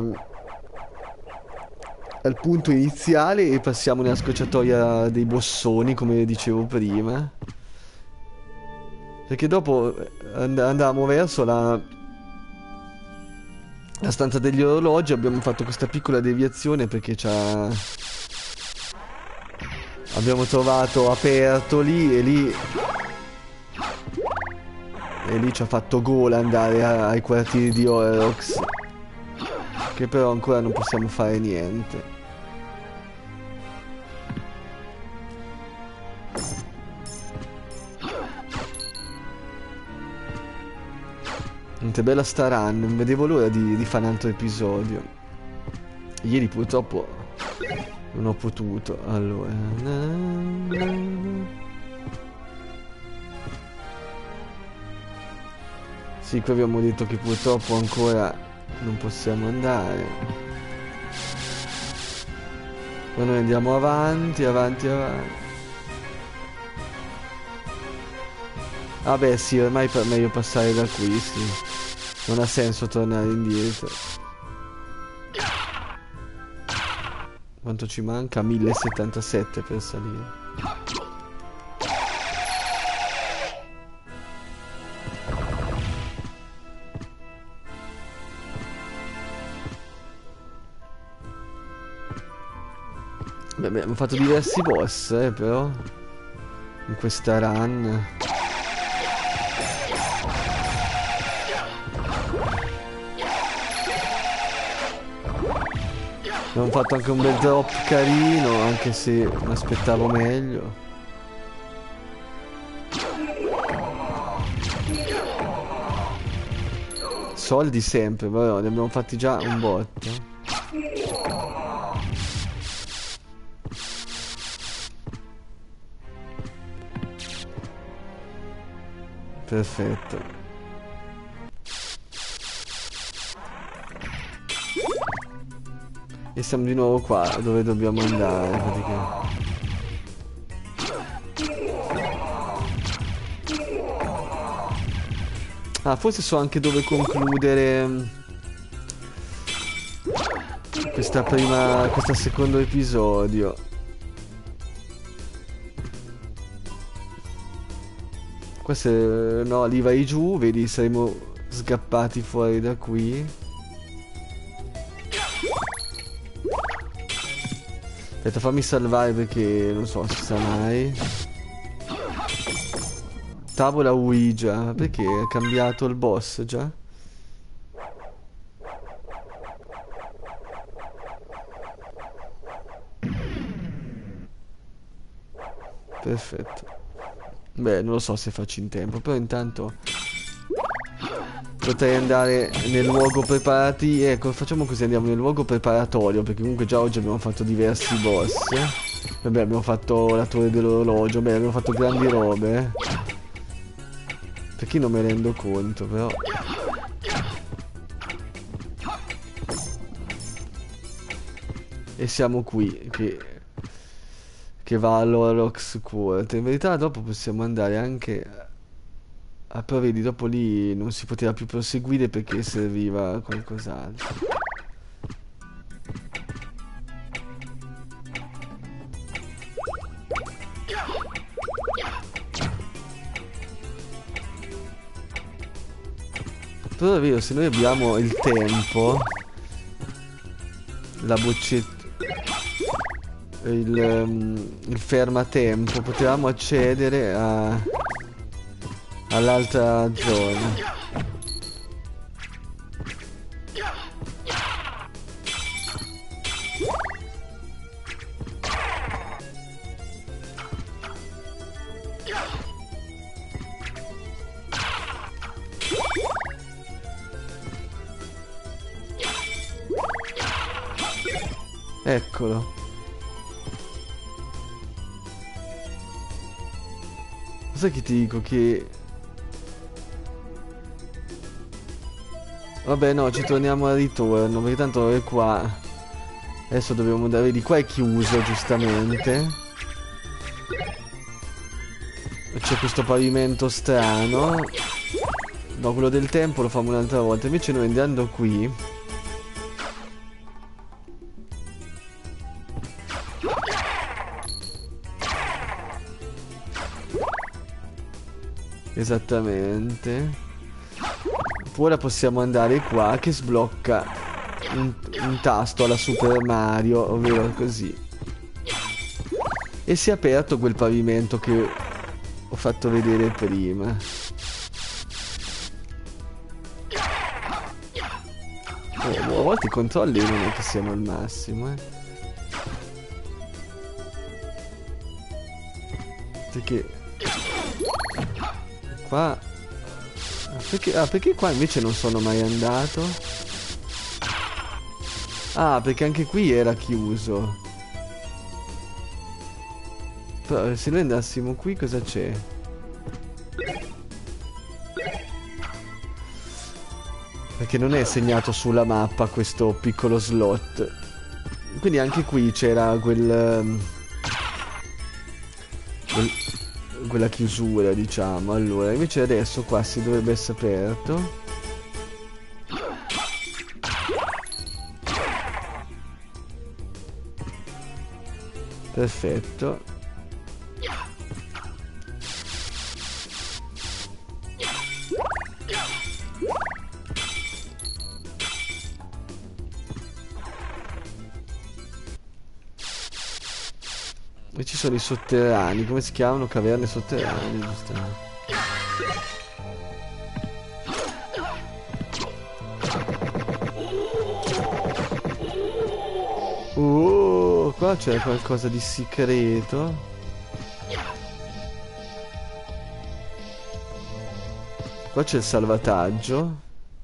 A: al punto iniziale e passiamo nella scorciatoia dei bossoni, come dicevo prima. Perché dopo andavamo verso la stanza degli orologi, abbiamo fatto questa piccola deviazione perché abbiamo trovato aperto lì e lì ci ha fatto gola andare ai quartieri di Orox, che però ancora non possiamo fare niente. Niente, bella sta run, non vedevo l'ora di fare un altro episodio. Ieri purtroppo non ho potuto. Allora, sì, qui abbiamo detto che purtroppo ancora non possiamo andare. Ma noi andiamo avanti, avanti, avanti. Ah beh sì, ormai è meglio passare da qui, sì. Non ha senso tornare indietro. Quanto ci manca? 1077 per salire. Beh, abbiamo fatto diversi boss, però in questa run. Abbiamo fatto anche un bel drop carino, anche se mi aspettavo meglio. Soldi sempre, però ne abbiamo fatti già un botto. Perfetto. E siamo di nuovo qua, dove dobbiamo andare, praticamente. Ah, forse so anche dove concludere questo secondo episodio. Qua se no, lì vai giù, vedi, saremo scappati fuori da qui. Aspetta, fammi salvare perché non so, si sa mai. Tavola Ouija, perché ha cambiato il boss già? Perfetto. Beh, non lo so se faccio in tempo, però intanto potrei andare nel luogo preparati. Ecco, facciamo così, andiamo nel luogo preparatorio, perché comunque già oggi abbiamo fatto diversi boss. Vabbè, abbiamo fatto la torre dell'orologio, beh, abbiamo fatto grandi robe. Perché non me ne rendo conto, però. E siamo qui, che va all'Orox Quarter. In verità dopo possiamo andare anche... Ah, però vedi, dopo lì non si poteva più proseguire perché serviva qualcos'altro. Però è vero, se noi abbiamo il tempo, la boccetta, il fermatempo, potevamo accedere all'altra zona. Eccolo. Sai che ti dico che... Vabbè no, ci torniamo al ritorno, perché tanto è qua. Adesso dobbiamo andare di qua, è chiuso giustamente. C'è questo pavimento strano. No, quello del tempo lo facciamo un'altra volta. Invece noi andando qui... Esattamente. Ora possiamo andare qua che sblocca un tasto alla Super Mario, ovvero così. E si è aperto quel pavimento che ho fatto vedere prima. A volte i controlli non è che siano il massimo, Perché qua... perché qua invece non sono mai andato? Ah, perché anche qui era chiuso. Però se noi andassimo qui cosa c'è? Perché non è segnato sulla mappa questo piccolo slot. Quindi anche qui c'era quella chiusura, diciamo. Allora, invece adesso qua si dovrebbe essere aperto. Perfetto. E ci sono i sotterranei, come si chiamano? Caverne sotterranee, giustamente. Qua c'è qualcosa di segreto. Qua c'è il salvataggio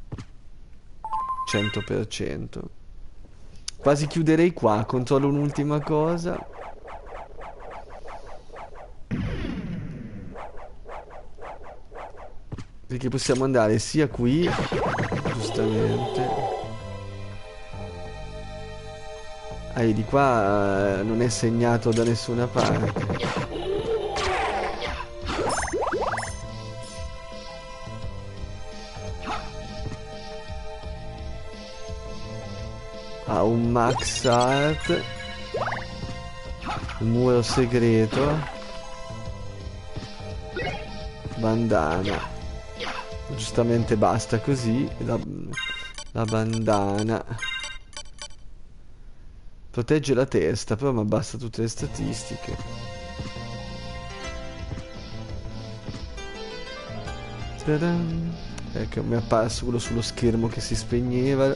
A: 100%. Quasi chiuderei qua. Controllo un'ultima cosa. Perché possiamo andare sia qui, giustamente. Ah, e di qua non è segnato da nessuna parte. Ah, un max art. Un muro segreto. Bandana. Giustamente basta così. La bandana. Protegge la testa, però mi abbassa tutte le statistiche. Ta-da! Ecco, mi è apparso quello sullo schermo che si spegneva.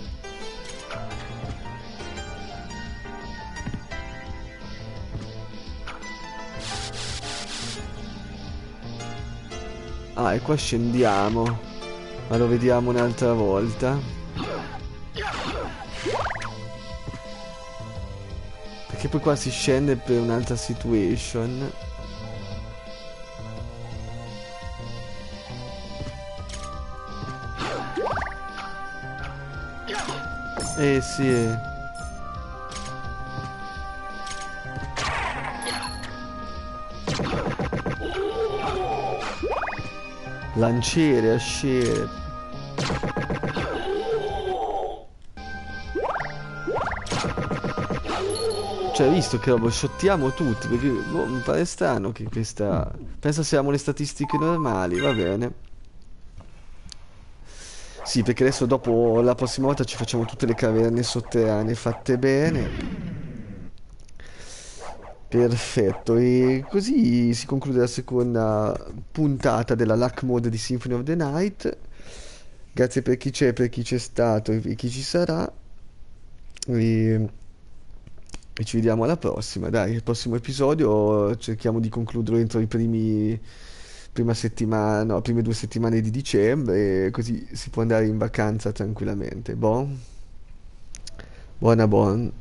A: Ah, e qua scendiamo. Ma lo vediamo un'altra volta. Perché poi qua si scende per un'altra situation. Sì. Lanciere, asciere. Cioè, visto che lo shottiamo tutti, perché mi pare strano che questa... Pensa siamo le statistiche normali, va bene. Sì, perché adesso dopo la prossima volta ci facciamo tutte le caverne sotterranee fatte bene. Perfetto, e così si conclude la seconda puntata della Luck Mode di Symphony of the Night. Grazie per chi c'è, per chi c'è stato e chi ci sarà. E ci vediamo alla prossima. Dai, il prossimo episodio cerchiamo di concluderlo entro i prima settimana, no, prime 2 settimane di dicembre, e così si può andare in vacanza tranquillamente. Buona.